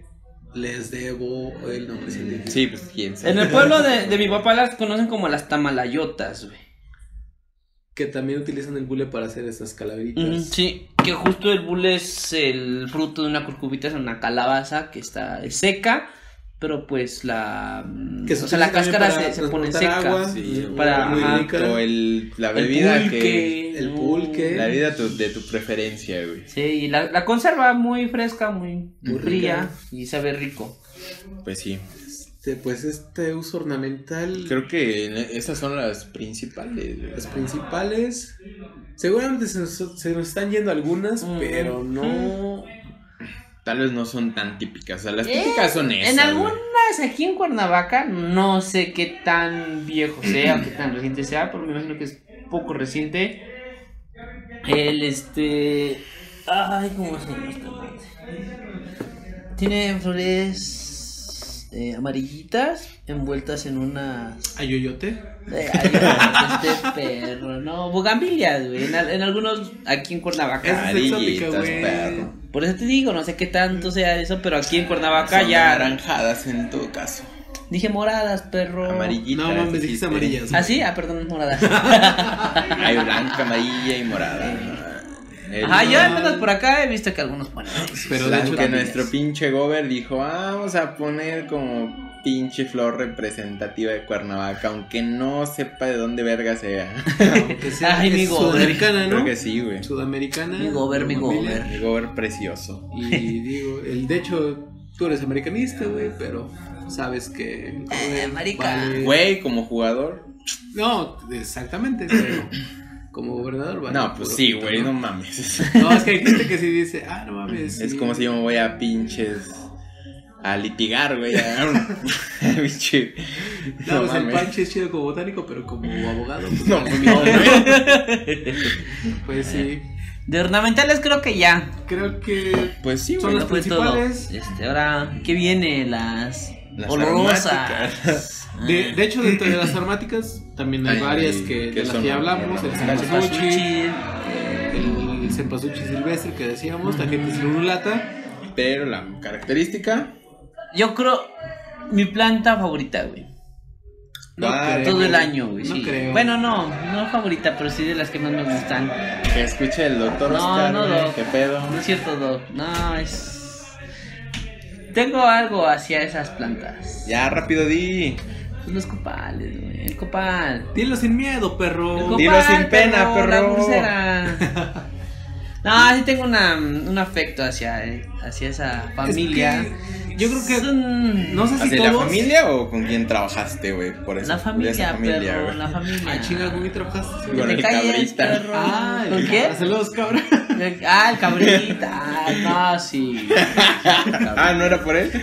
les debo el nombre científico. Sí, pues quién sabe. En el pueblo de mi papá las conocen como las tamalayotas, güey. Que también utilizan el bule para hacer estas calaveritas. Sí, que justo el bule es el fruto de una curcubita, es una calabaza que está seca, pero pues la Que se o sea, la utiliza cáscara también se para pone transportar seca. agua, Sí, para muy ajá, rica. O la bebida el pulque, el pulque. La bebida de tu preferencia, güey. Sí, y la conserva muy fresca, muy Muy fría rica. y sabe rico. Pues sí. Pues este uso ornamental. Creo que esas son las principales, güey. Las principales. Seguramente se nos están yendo algunas, pero no. Tal vez no son tan típicas. O sea, las típicas son esas. En güey. algunas aquí en Cuernavaca, no sé qué tan viejo sea o qué tan reciente sea, pero me imagino que es poco reciente. Ay, ¿cómo se llama esta madre? Tiene flores amarillitas envueltas en unas. Ayoyote. Este perro, no, bugambilias, güey. En algunos aquí en Cuernavaca. Esa es exótica, Amarillitas, güey. perro. Por eso te digo, no sé qué tanto sea eso, pero aquí en Cuernavaca Son ya. naranjadas en todo caso. Dije moradas, perro. Amarillitas. No mames, dijiste amarillas. ¿Ah, sí? Ah, perdón, moradas. Hay blanca, amarilla y morada. Ajá, yo al menos por acá he visto que algunos ponen. Pero de Claro hecho que también nuestro pinche gober dijo, vamos a poner como pinche flor representativa de Cuernavaca, aunque no sepa de dónde verga sea. aunque sea, Ay, es mi gober. sudamericana, ¿no? Creo que sí, güey. Sudamericana. Mi gober, mi familia. gober. Mi gober precioso. Y digo, de hecho, tú eres americanista, güey, pero sabes que. marica. Güey, como jugador. No, exactamente, pero como gobernador, vale. No, pues puro sí, pito, güey, ¿no? no mames. No, es que hay gente que sí dice, no mames. Es sí. como si yo me voy a pinches. A litigar, güey. Pinche. No, pues el mames. Panche es chido como botánico, pero como abogado. Pues, No, vale, no, güey. Pues sí. De ornamentales creo que ya. Creo que Pues sí, son güey. las Fue todo. principales. Ahora, ¿qué viene? Las olorosas. aromáticas. De hecho, dentro de las aromáticas también hay Ay, varias ay, que, que de las son que ya hablamos. El las cempasúchil, el cempasúchil silvestre que decíamos, la gente silurulata. Pero la característica. Yo creo mi planta favorita, güey. No Vale. creo. Todo el año, güey. No Sí. creo. Bueno, no favorita, pero sí de las que más me gustan. Que escuche el doctor No, Oscar, no, güey, Doc. qué pedo. No es cierto, Doc. No, es. Tengo algo hacia esas plantas. Ya, rápido di. Pues los copales, güey. El copal. Dilo sin miedo, perro. El copal, Dilo sin pena, perro. La pulsera. No, sí tengo un afecto hacia esa familia. que yo creo que Son- no sé si ¿Hacia la todos. familia o con quién trabajajaste, güey? Por eso. La familia, esa familia, perro, güey. la familia. Ah, chinga, ¿con quién trabajaste? Con Te el calles, cabrita. perro. Ah, ¿Con qué? Saludos, cabrón. El cabrita. No, sí. Ah, ¿no era por él?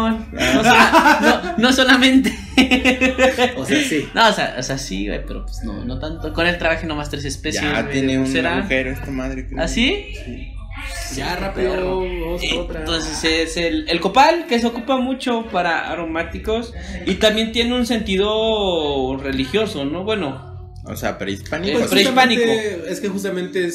No solamente. O sea, sí. No, o sea, sí, güey, pero pues no tanto. Con él trabajé nomás 3 especies. Ya güey, tiene de un pulsera. agujero esta madre. creo. ¿Ah, sí? Ya, rápido. Perro. Vamos con otra. Entonces es el copal, que se ocupa mucho para aromáticos y también tiene un sentido religioso, ¿no? Bueno, O sea, prehispánico. Pues prehispánico. Es que justamente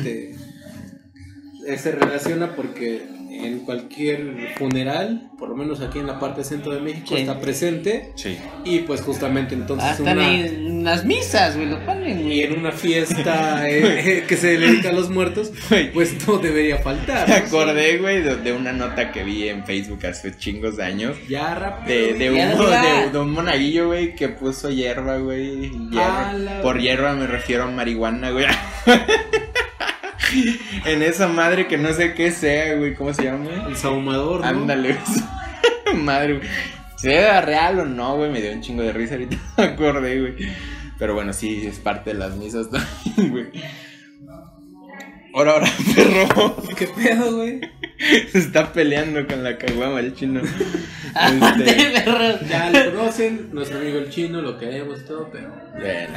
se relaciona porque en cualquier funeral, por lo menos aquí en la parte centro de México, Sí. está presente. Sí. Y pues justamente entonces hasta en las misas, güey, lo ponen, y güey. en una fiesta que se dedica a los muertos, pues no debería faltar. Me ¿no? acordé, güey, de una nota que vi en Facebook hace chingos de años. Ya rápido. De un monaguillo, güey, que puso hierba, güey. Ah, la- Por hierba me refiero a marihuana, güey. En esa madre que no sé qué sea, güey. ¿Cómo se llama? El sahumador, ¿no? Ándale, madre, güey. ¿Sea real o no, güey? Me dio un chingo de risa ahorita. Me acordé, güey. Pero bueno, sí, es parte de las misas también, güey. Ahora, perro. ¿Qué pedo, güey? Se está peleando con la caguama el chino. Perro. Ya lo conocen, nuestro amigo el chino, lo queremos y todo, pero Bueno.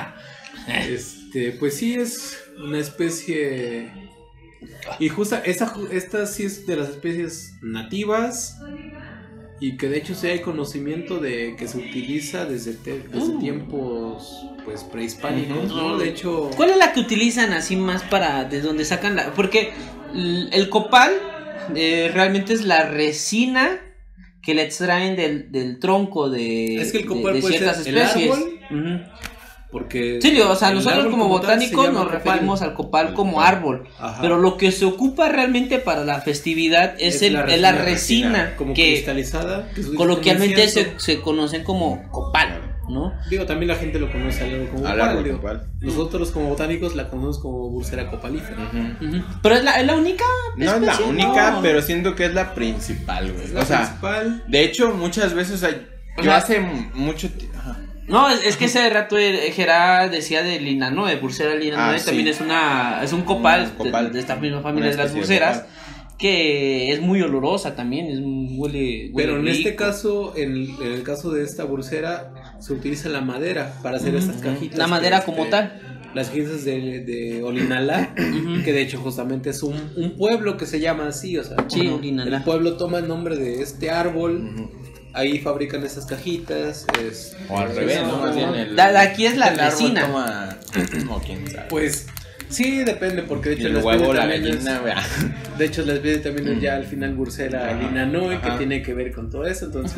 pues sí es una especie. Y justa esta sí es de las especies nativas. Y que de hecho sí hay conocimiento de que se utiliza desde tiempos pues prehispánicos, ¿no? De hecho, ¿Cuál es la que utilizan así más para de donde sacan la? Porque el copal realmente es la resina que le extraen del tronco de, Es que el copal de puede ciertas ser el especies. árbol. Ujú. Porque Sí, o sea, el nosotros árbol como tal se botánicos llama nos copal. referimos al copal Al como copal. árbol. Ajá. Pero lo que se ocupa realmente para la festividad es la resina, como que cristalizada, que se coloquialmente utiliza como se conocen como copal, ¿no? Digo, también la gente lo conoce al árbol como Al copal, árbol digo. copal. Nosotros como botánicos la conocemos como Bursera copalífera. Ujú. Pero es la única No es la especie, única, no. pero siento que es la principal, güey. La O sea, principal. de hecho, muchas veces yo sea, hace mucho tiempo. No, es que ese rato Gerard decía de Linanoe, Bursera Linanoe, sí. también es un copal, Un copal. de esta misma familia de Una las especie de burseras, que es muy olorosa también, huele Pero en rico. este caso, en el caso de esta bursera, se utiliza la madera para hacer estas cajitas. La madera que, como tal. Las cajitas de Olinalá, que de hecho justamente es un pueblo que se llama así, o sea, Sí, Olinalá. el pueblo toma el nombre de este árbol, ahí fabrican esas cajitas. O al revés, ¿no? Más bien el. Aquí es la el árbol resina. toma- o quién sabe. Pues sí, depende, porque de Y hecho el les huevo, pide la también gallina, güey. de hecho les pide también ya al final Bursera Ajá, Linanoe, que ajá. tiene que ver con todo eso, entonces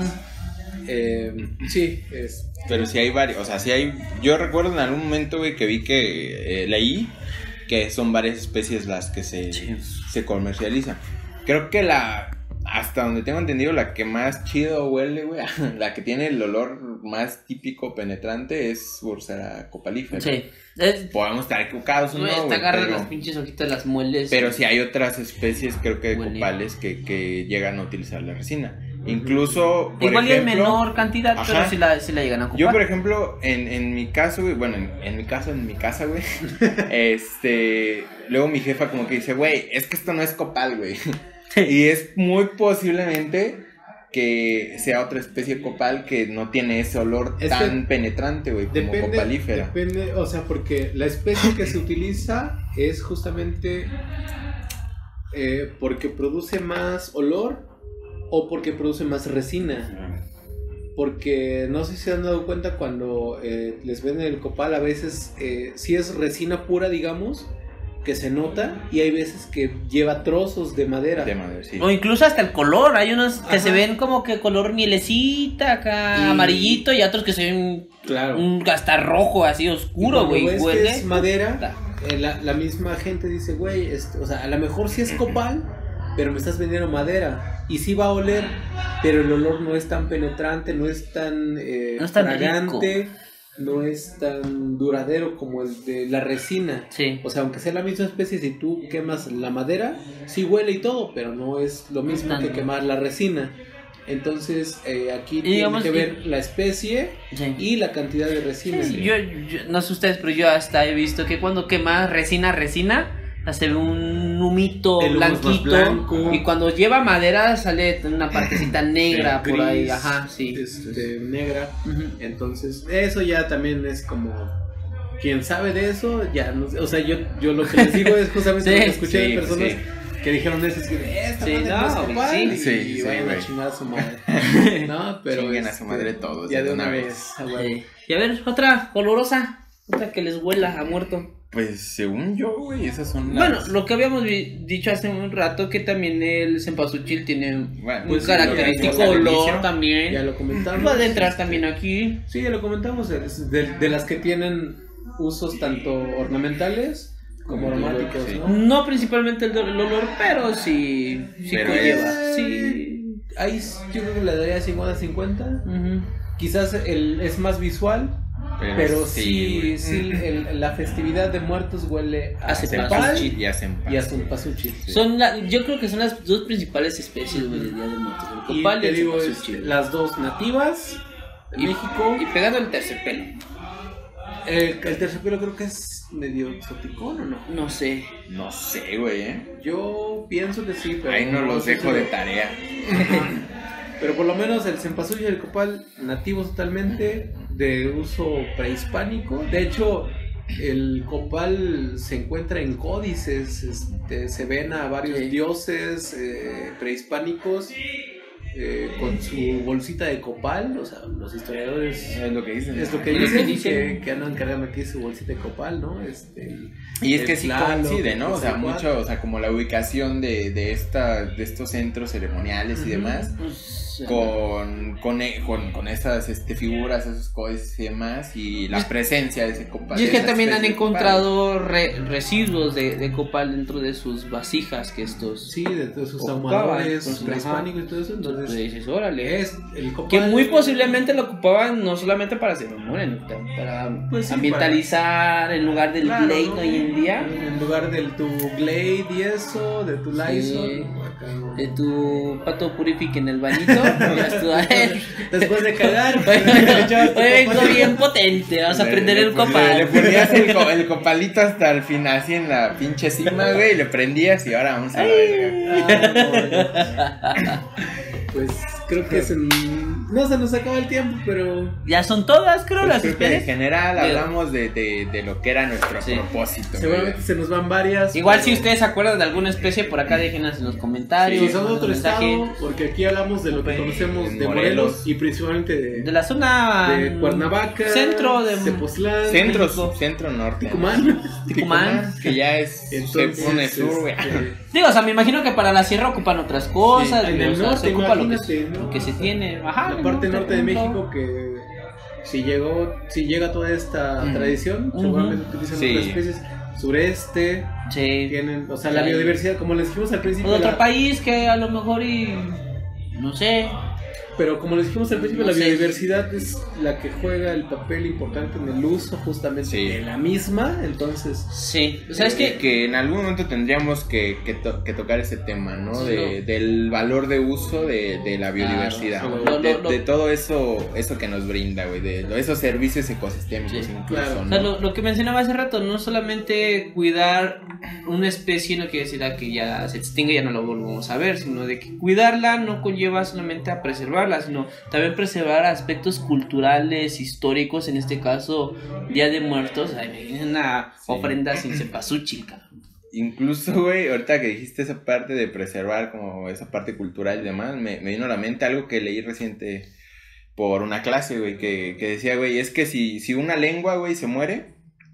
sí, es Pero sí hay varios, o sea, sí hay. Yo recuerdo en algún momento, güey, que vi que leí que son varias especies las que se comercializan. Creo que hasta donde tengo entendido, la que más chido huele, güey, la que tiene el olor más típico penetrante es Bursera copalífera. Sí. Podemos estar equivocados, Güey, ¿no? te güey? agarras Pero- las pinches hojitas, las mueles. Pero sí hay otras especies, creo que de Huele. copales, que llegan a utilizar la resina. Incluso, por Igual y en ejemplo, menor cantidad, pero Ajá. sí la llegan a ocupar. yo, por ejemplo, en mi caso, güey, bueno, en mi casa, güey, luego mi jefa como que dice, güey, es que esto no es copal, güey. Y es muy posiblemente que sea otra especie de copal que no tiene ese olor Es tan que penetrante, güey, como copalífera. depende, o sea, porque la especie que se utiliza es justamente porque produce más olor o porque produce más resina. Porque no sé si se han dado cuenta cuando les venden el copal, a veces si es resina pura, digamos, que se nota, y hay veces que lleva trozos de madera. De madera, sí. O incluso hasta el color, hay unos que Ajá. se ven como que color mielecita, acá Y- amarillito, y otros que se ven Claro. hasta rojo, así Y oscuro, cuando güey. ves que Huele. es madera, Puta. la misma gente dice, güey, o sea, a lo mejor sí es copal, pero me estás vendiendo madera. Y sí va a oler, pero el olor no es tan penetrante, no es tan, No es tan fragante, no es tan duradero como el de la resina. Sí. O sea, aunque sea la misma especie, si tú quemas la madera, sí huele y todo, pero no es lo mismo Tanto. que quemar la resina. Entonces, aquí tiene digamos que que- ver la especie Sí. y la cantidad de resina. Sí, yo no sé ustedes, pero yo hasta he visto que cuando quemas resina, se ve un humito El humo es más blanquito. blanco. Y cuando lleva madera sale una partecita negra por ahí. Gris, Ajá, sí. negra. Ujú. Entonces, eso ya también es como. Quien sabe de eso, ya no sé. O sea, yo lo que les digo es justamente Sí, lo que escuché sí, de personas sí. que dijeron eso: es que esta Sí, madre no, no es copal", sí. y Sí, vayan güey. a chingar a su madre. No, pero. Chinguen a su madre todos, Ya de de una una vez. vez. a huevo. Y a ver, otra olorosa. Otra que les huela a muerto. Pues según yo, güey, esas son Bueno, las... lo que habíamos dicho hace un rato, que también el cempasúchil tiene Bueno, un pues, característico lo que dijimos al olor inicio. también. Ya lo comentamos. Puede entrar también aquí. Sí, ya lo comentamos. Es de las que tienen usos tanto ornamentales como aromáticos, Sí. ¿no? No principalmente el olor, pero sí Pero conlleva. es- Sí. Ahí yo creo que le daría 50-50. Ujú. Quizás es más visual, pero sí, güey. sí la festividad de muertos huele a Hace cempasúchil cempasúchil. Y hacen y a cempasúchil. Yo creo que son las dos principales especies, güey, del Día de Muertos. El Y copal y te el digo, cempasúchil. las dos nativas de Y- México. Y pegando el terciopelo. El terciopelo creo que es medio exoticón, ¿o no? No sé. No sé, güey, Yo pienso que sí, pero Ahí no los estoy dejo de seguro. tarea. Pero por lo menos el cempasúchil y el copal nativos totalmente, de uso prehispánico. De hecho, el copal se encuentra en códices, se ven a varios Sí. dioses prehispánicos con su bolsita de copal, o sea, los historiadores Es lo que dicen. es lo que dicen, que andan cargando aquí su bolsita de copal, ¿no? Y es que sí Tlaloc, coincide, ¿no? O sea, Tlaloc. mucho, o sea, como la ubicación de estos centros ceremoniales y demás, Pues, con esas figuras, esos códices y demás, y la presencia de ese copal. Y es de que esa también han especie de encontrado residuos de copal dentro de sus vasijas que estos... Sí, de todos sus Ocupaban, ahumadores pues, prehispánicos y todo eso. Entonces Entonces, dices, órale. es el copal. Que muy posiblemente lo ocupaban no solamente para ceremonia, ¿no? Para Pues sí, ambientalizar en lugar del Claro, Glade ¿no? hoy en día, En lugar del tu Glade y eso, de tu Lysol. Acá, ¿no? de tu pato purifique en el bañito. Ya estuvo, a ver. Después de cagar, Hoy vengo bien potente, vamos a prender el Le copal. ponías el copalito hasta el final, así en la pinche cima, güey, y le prendías y ahora vamos a la verga. Pues creo que no se nos acaba el tiempo, pero Ya son todas, creo, Pues las creo que en especies. general Pero- hablamos de lo que era nuestro Sí. propósito. güey. seguramente se nos van varias. Igual pero si ustedes se acuerdan de alguna especie, por acá déjenos en los comentarios. si son de manden otro un mensaje. estado, porque aquí hablamos de lo que conocemos En de Morelos y principalmente De la zona de Cuernavaca, centro de Tepoztlán, Centro norte. Tucumán. Tucumán. Que ya es Entonces, se pone sur, güey. Digo, o sea, me imagino que para la sierra ocupan otras cosas. Sí, en digo, el o sea, norte, se ocupa lo imagínate, ¿no? que se tiene. Ajá, la el parte norte de por ejemplo. México que si llega toda esta tradición, seguramente utilizan Sí. otras especies. Sureste, Sí. tienen, o sea, la Sí. biodiversidad, como les dijimos al principio, O de otro la- país que a lo mejor y. No sé. pero como les dijimos al principio, No la sé. biodiversidad es la que juega el papel importante en el uso justamente Sí. de la misma, entonces Sí. O sea, es que. Que en algún momento tendríamos que tocar ese tema, ¿no? Sí, Del valor de uso de la biodiversidad. Claro, de todo eso que nos brinda, güey. De esos servicios ecosistémicos Sí, incluso, claro. ¿no? O sea, lo que mencionaba hace rato, no solamente cuidar una especie no quiere decir a que ya se extingue y ya no la volvamos a ver, sino de que cuidarla no conlleva solamente a preservarla, sino también preservar aspectos culturales, históricos, en este caso Día de Muertos, hay una ofrenda sin cempasúchil, cabrón. Incluso, güey, ahorita que dijiste esa parte de preservar como esa parte cultural y demás, me vino a la mente algo que leí reciente por una clase, güey, que decía, güey, es que si una lengua, güey, se muere,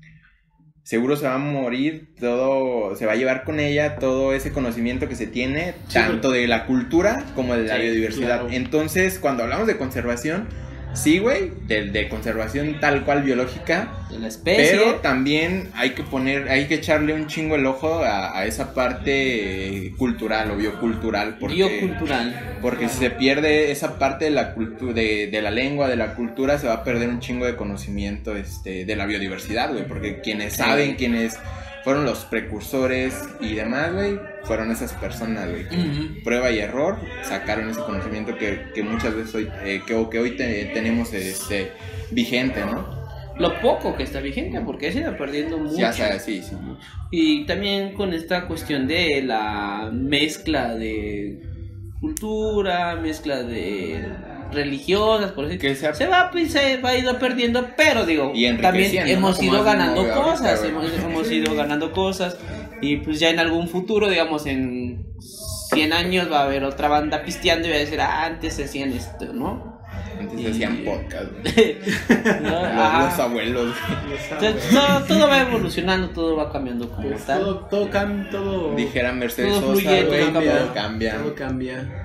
seguro se va a morir todo, se va a llevar con ella todo ese conocimiento que se tiene, Sí, tanto de la cultura como de la Sí, biodiversidad. claro. Entonces, cuando hablamos de conservación, sí, güey, de conservación tal cual biológica, De la especie. pero también hay que echarle un chingo el ojo a esa parte cultural o biocultural, biocultural. porque si se pierde esa parte de la cultura, de la lengua, de la cultura, se va a perder un chingo de conocimiento de la biodiversidad, güey, porque quienes saben, quienes fueron los precursores y demás, güey, fueron esas personas, güey, que Ujú. prueba y error sacaron ese conocimiento que muchas veces hoy, que hoy tenemos vigente, ¿no? Lo poco que está vigente, porque se ido perdiendo mucho. Ya sabes, sí. Y también con esta cuestión de la mezcla de cultura, mezcla de religiosas, por así Que sea- se va ido perdiendo, pero digo, Y también enriqueciendo, hemos ¿no? ido Como ganando ahorita, cosas, güey. hemos ido ganando cosas, y pues ya en algún futuro, digamos en 100 años va a haber otra banda pisteando y va a decir, antes se hacían esto, ¿no? Antes Y- hacían podcast, güey. ¿No? Los Ajá. abuelos, güey. Entonces, todo va evolucionando, todo va cambiando como Pues tal. todo Dijera Mercedes Todo Sosa, fluye, güey, todo todo cambia. Todo cambia.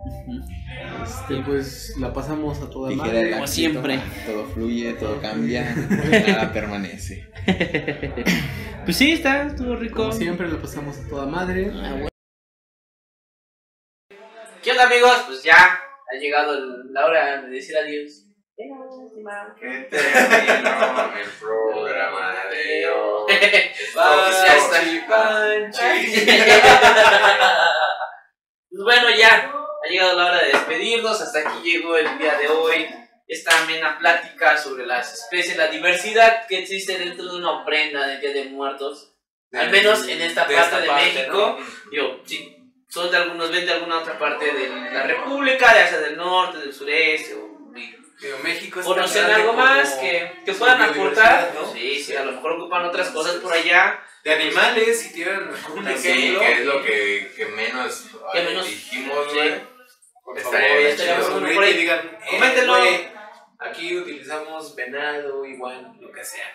Pues la pasamos a toda Dijera madre. el Como Axito, siempre. todo fluye, todo cambia, nada permanece. Pues sí, estuvo rico. Como siempre la pasamos a toda madre. Ah, bueno. ¿Qué onda, amigos? Pues ya ha llegado la hora de decir adiós. Que terminó el programa de hoy. Vamos, ya está. Pues bueno, ya ha llegado la hora de despedirnos. Hasta aquí llegó el día de hoy. Esta amena plática sobre las especies, la diversidad que existe dentro de una ofrenda del Día de Muertos. Al menos en esta parte de México. Yo, sí, son de algunos, ven de alguna otra parte de la República, ya sea del norte, del sureste, México es conocen tan grande algo más como que su puedan aportar. biodiversidad, ¿no? Sí, a lo mejor ocupan otras cosas por allá. De animales, si tienen un Sí, ejemplo. que es lo que menos Que menos- dijimos, sí. güey. Por Estaría favor, bien y digan, Coméntenlo. güey, aquí utilizamos venado, igual, lo que sea.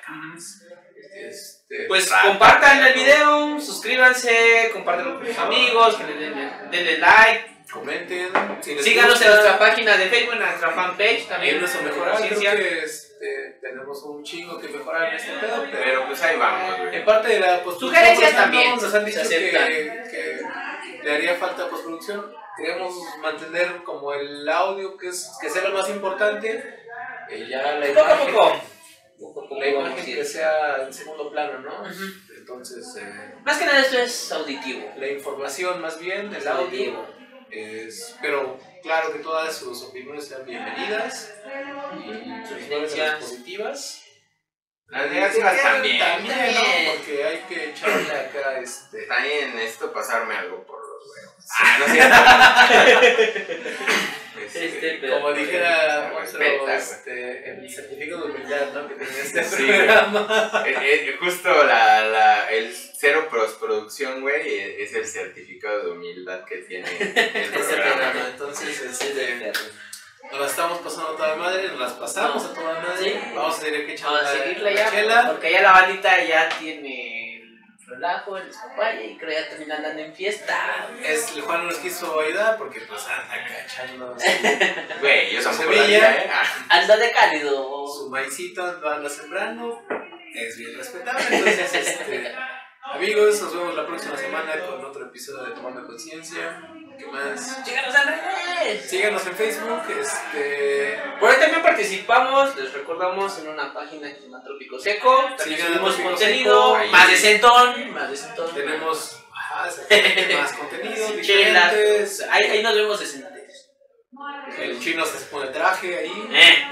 Pues compartan el video, suscríbanse, compártanlo con sus amigos, que denle like. Comenten. Si les Síganos gusta, en nuestra página de Facebook, en nuestra fanpage ahí también. es nuestro mejorar. Creo Conciencia. que tenemos un chingo que mejorar en este pedo, Pero pues ahí vamos, güey. en parte de la postproducción, Sugerencias por ejemplo, también nos han dicho se aceptan. que le haría falta postproducción. Queremos mantener como el audio, que sea lo más importante, ya la Poco a imagen, poco. la imagen que sea en segundo plano, ¿no? Ujú. Entonces, Más que nada esto es auditivo. la información más bien, el audio, pero claro que todas sus opiniones sean bienvenidas y sus Evidencia. positivas. Las negativas también. También, ¿no? Porque hay que echarle acá También necesito pasarme algo por los huevos. No es cierto. como dijera Respeta, otro, el certificado de humildad, ¿no? Que tenía este Sí, programa. Justo el cero postproducción, güey, es el certificado de humildad que tiene el Este programa. programa. Entonces, nos la estamos pasando a toda madre, nos las pasamos a toda madre. Sí. Vamos a tener que echar Vamos a seguirle la ya, chela. porque ya la bandita ya tiene el relajo, el despapalle y creo ya termina andando en fiesta. El Juan nos quiso ayudar porque pues anda cachando Güey, yo Su tampoco semilla. lo haría, Anda de cálido. su maicito, lo anda sembrando. Es bien respetable. Entonces, amigos, nos vemos la próxima semana con otro episodio de Tomando Conciencia. ¿Qué más? Síganos en redes. Síganos en Facebook. Por ahí también participamos, les recordamos, en una página que se llama Trópico Seco. También Sigan subimos Trópico contenido, Seco. más decentón. Tenemos exactamente más contenido. Chelas. Diferentes. Ahí nos vemos decentes. El chino se pone traje ahí.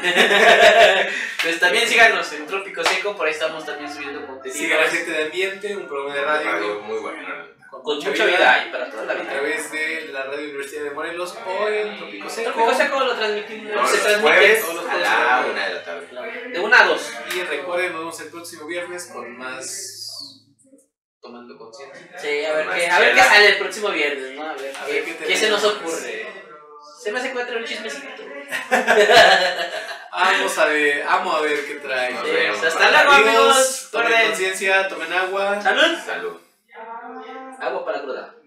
Pues también síganos en Trópico Seco, por ahí estamos también subiendo contenido. Sigan a Gente de Ambiente, un programa de radio. Radio muy bueno. Con mucha vida y para toda la A vida. través de la Radio Universidad de Morelos o en Trópico Seco. Trópico Seco lo transmitimos. Todos Se los transmite jueves todos los a jueves la a la 1 de la tarde. de 1 a 2. Y recuerden, nos vemos el próximo viernes con más Tomando Conciencia. Sí, a ver Más qué chela. sale el próximo viernes, ¿no? A ver qué qué se nos tenemos. ocurre. Se me hace encuentra un chismecito. Amo a ver qué trae. Nos Sí, vemos. hasta luego, amigos. Tomen Recuerden. conciencia, tomen agua. Salud. Salud. Agua para la cruda.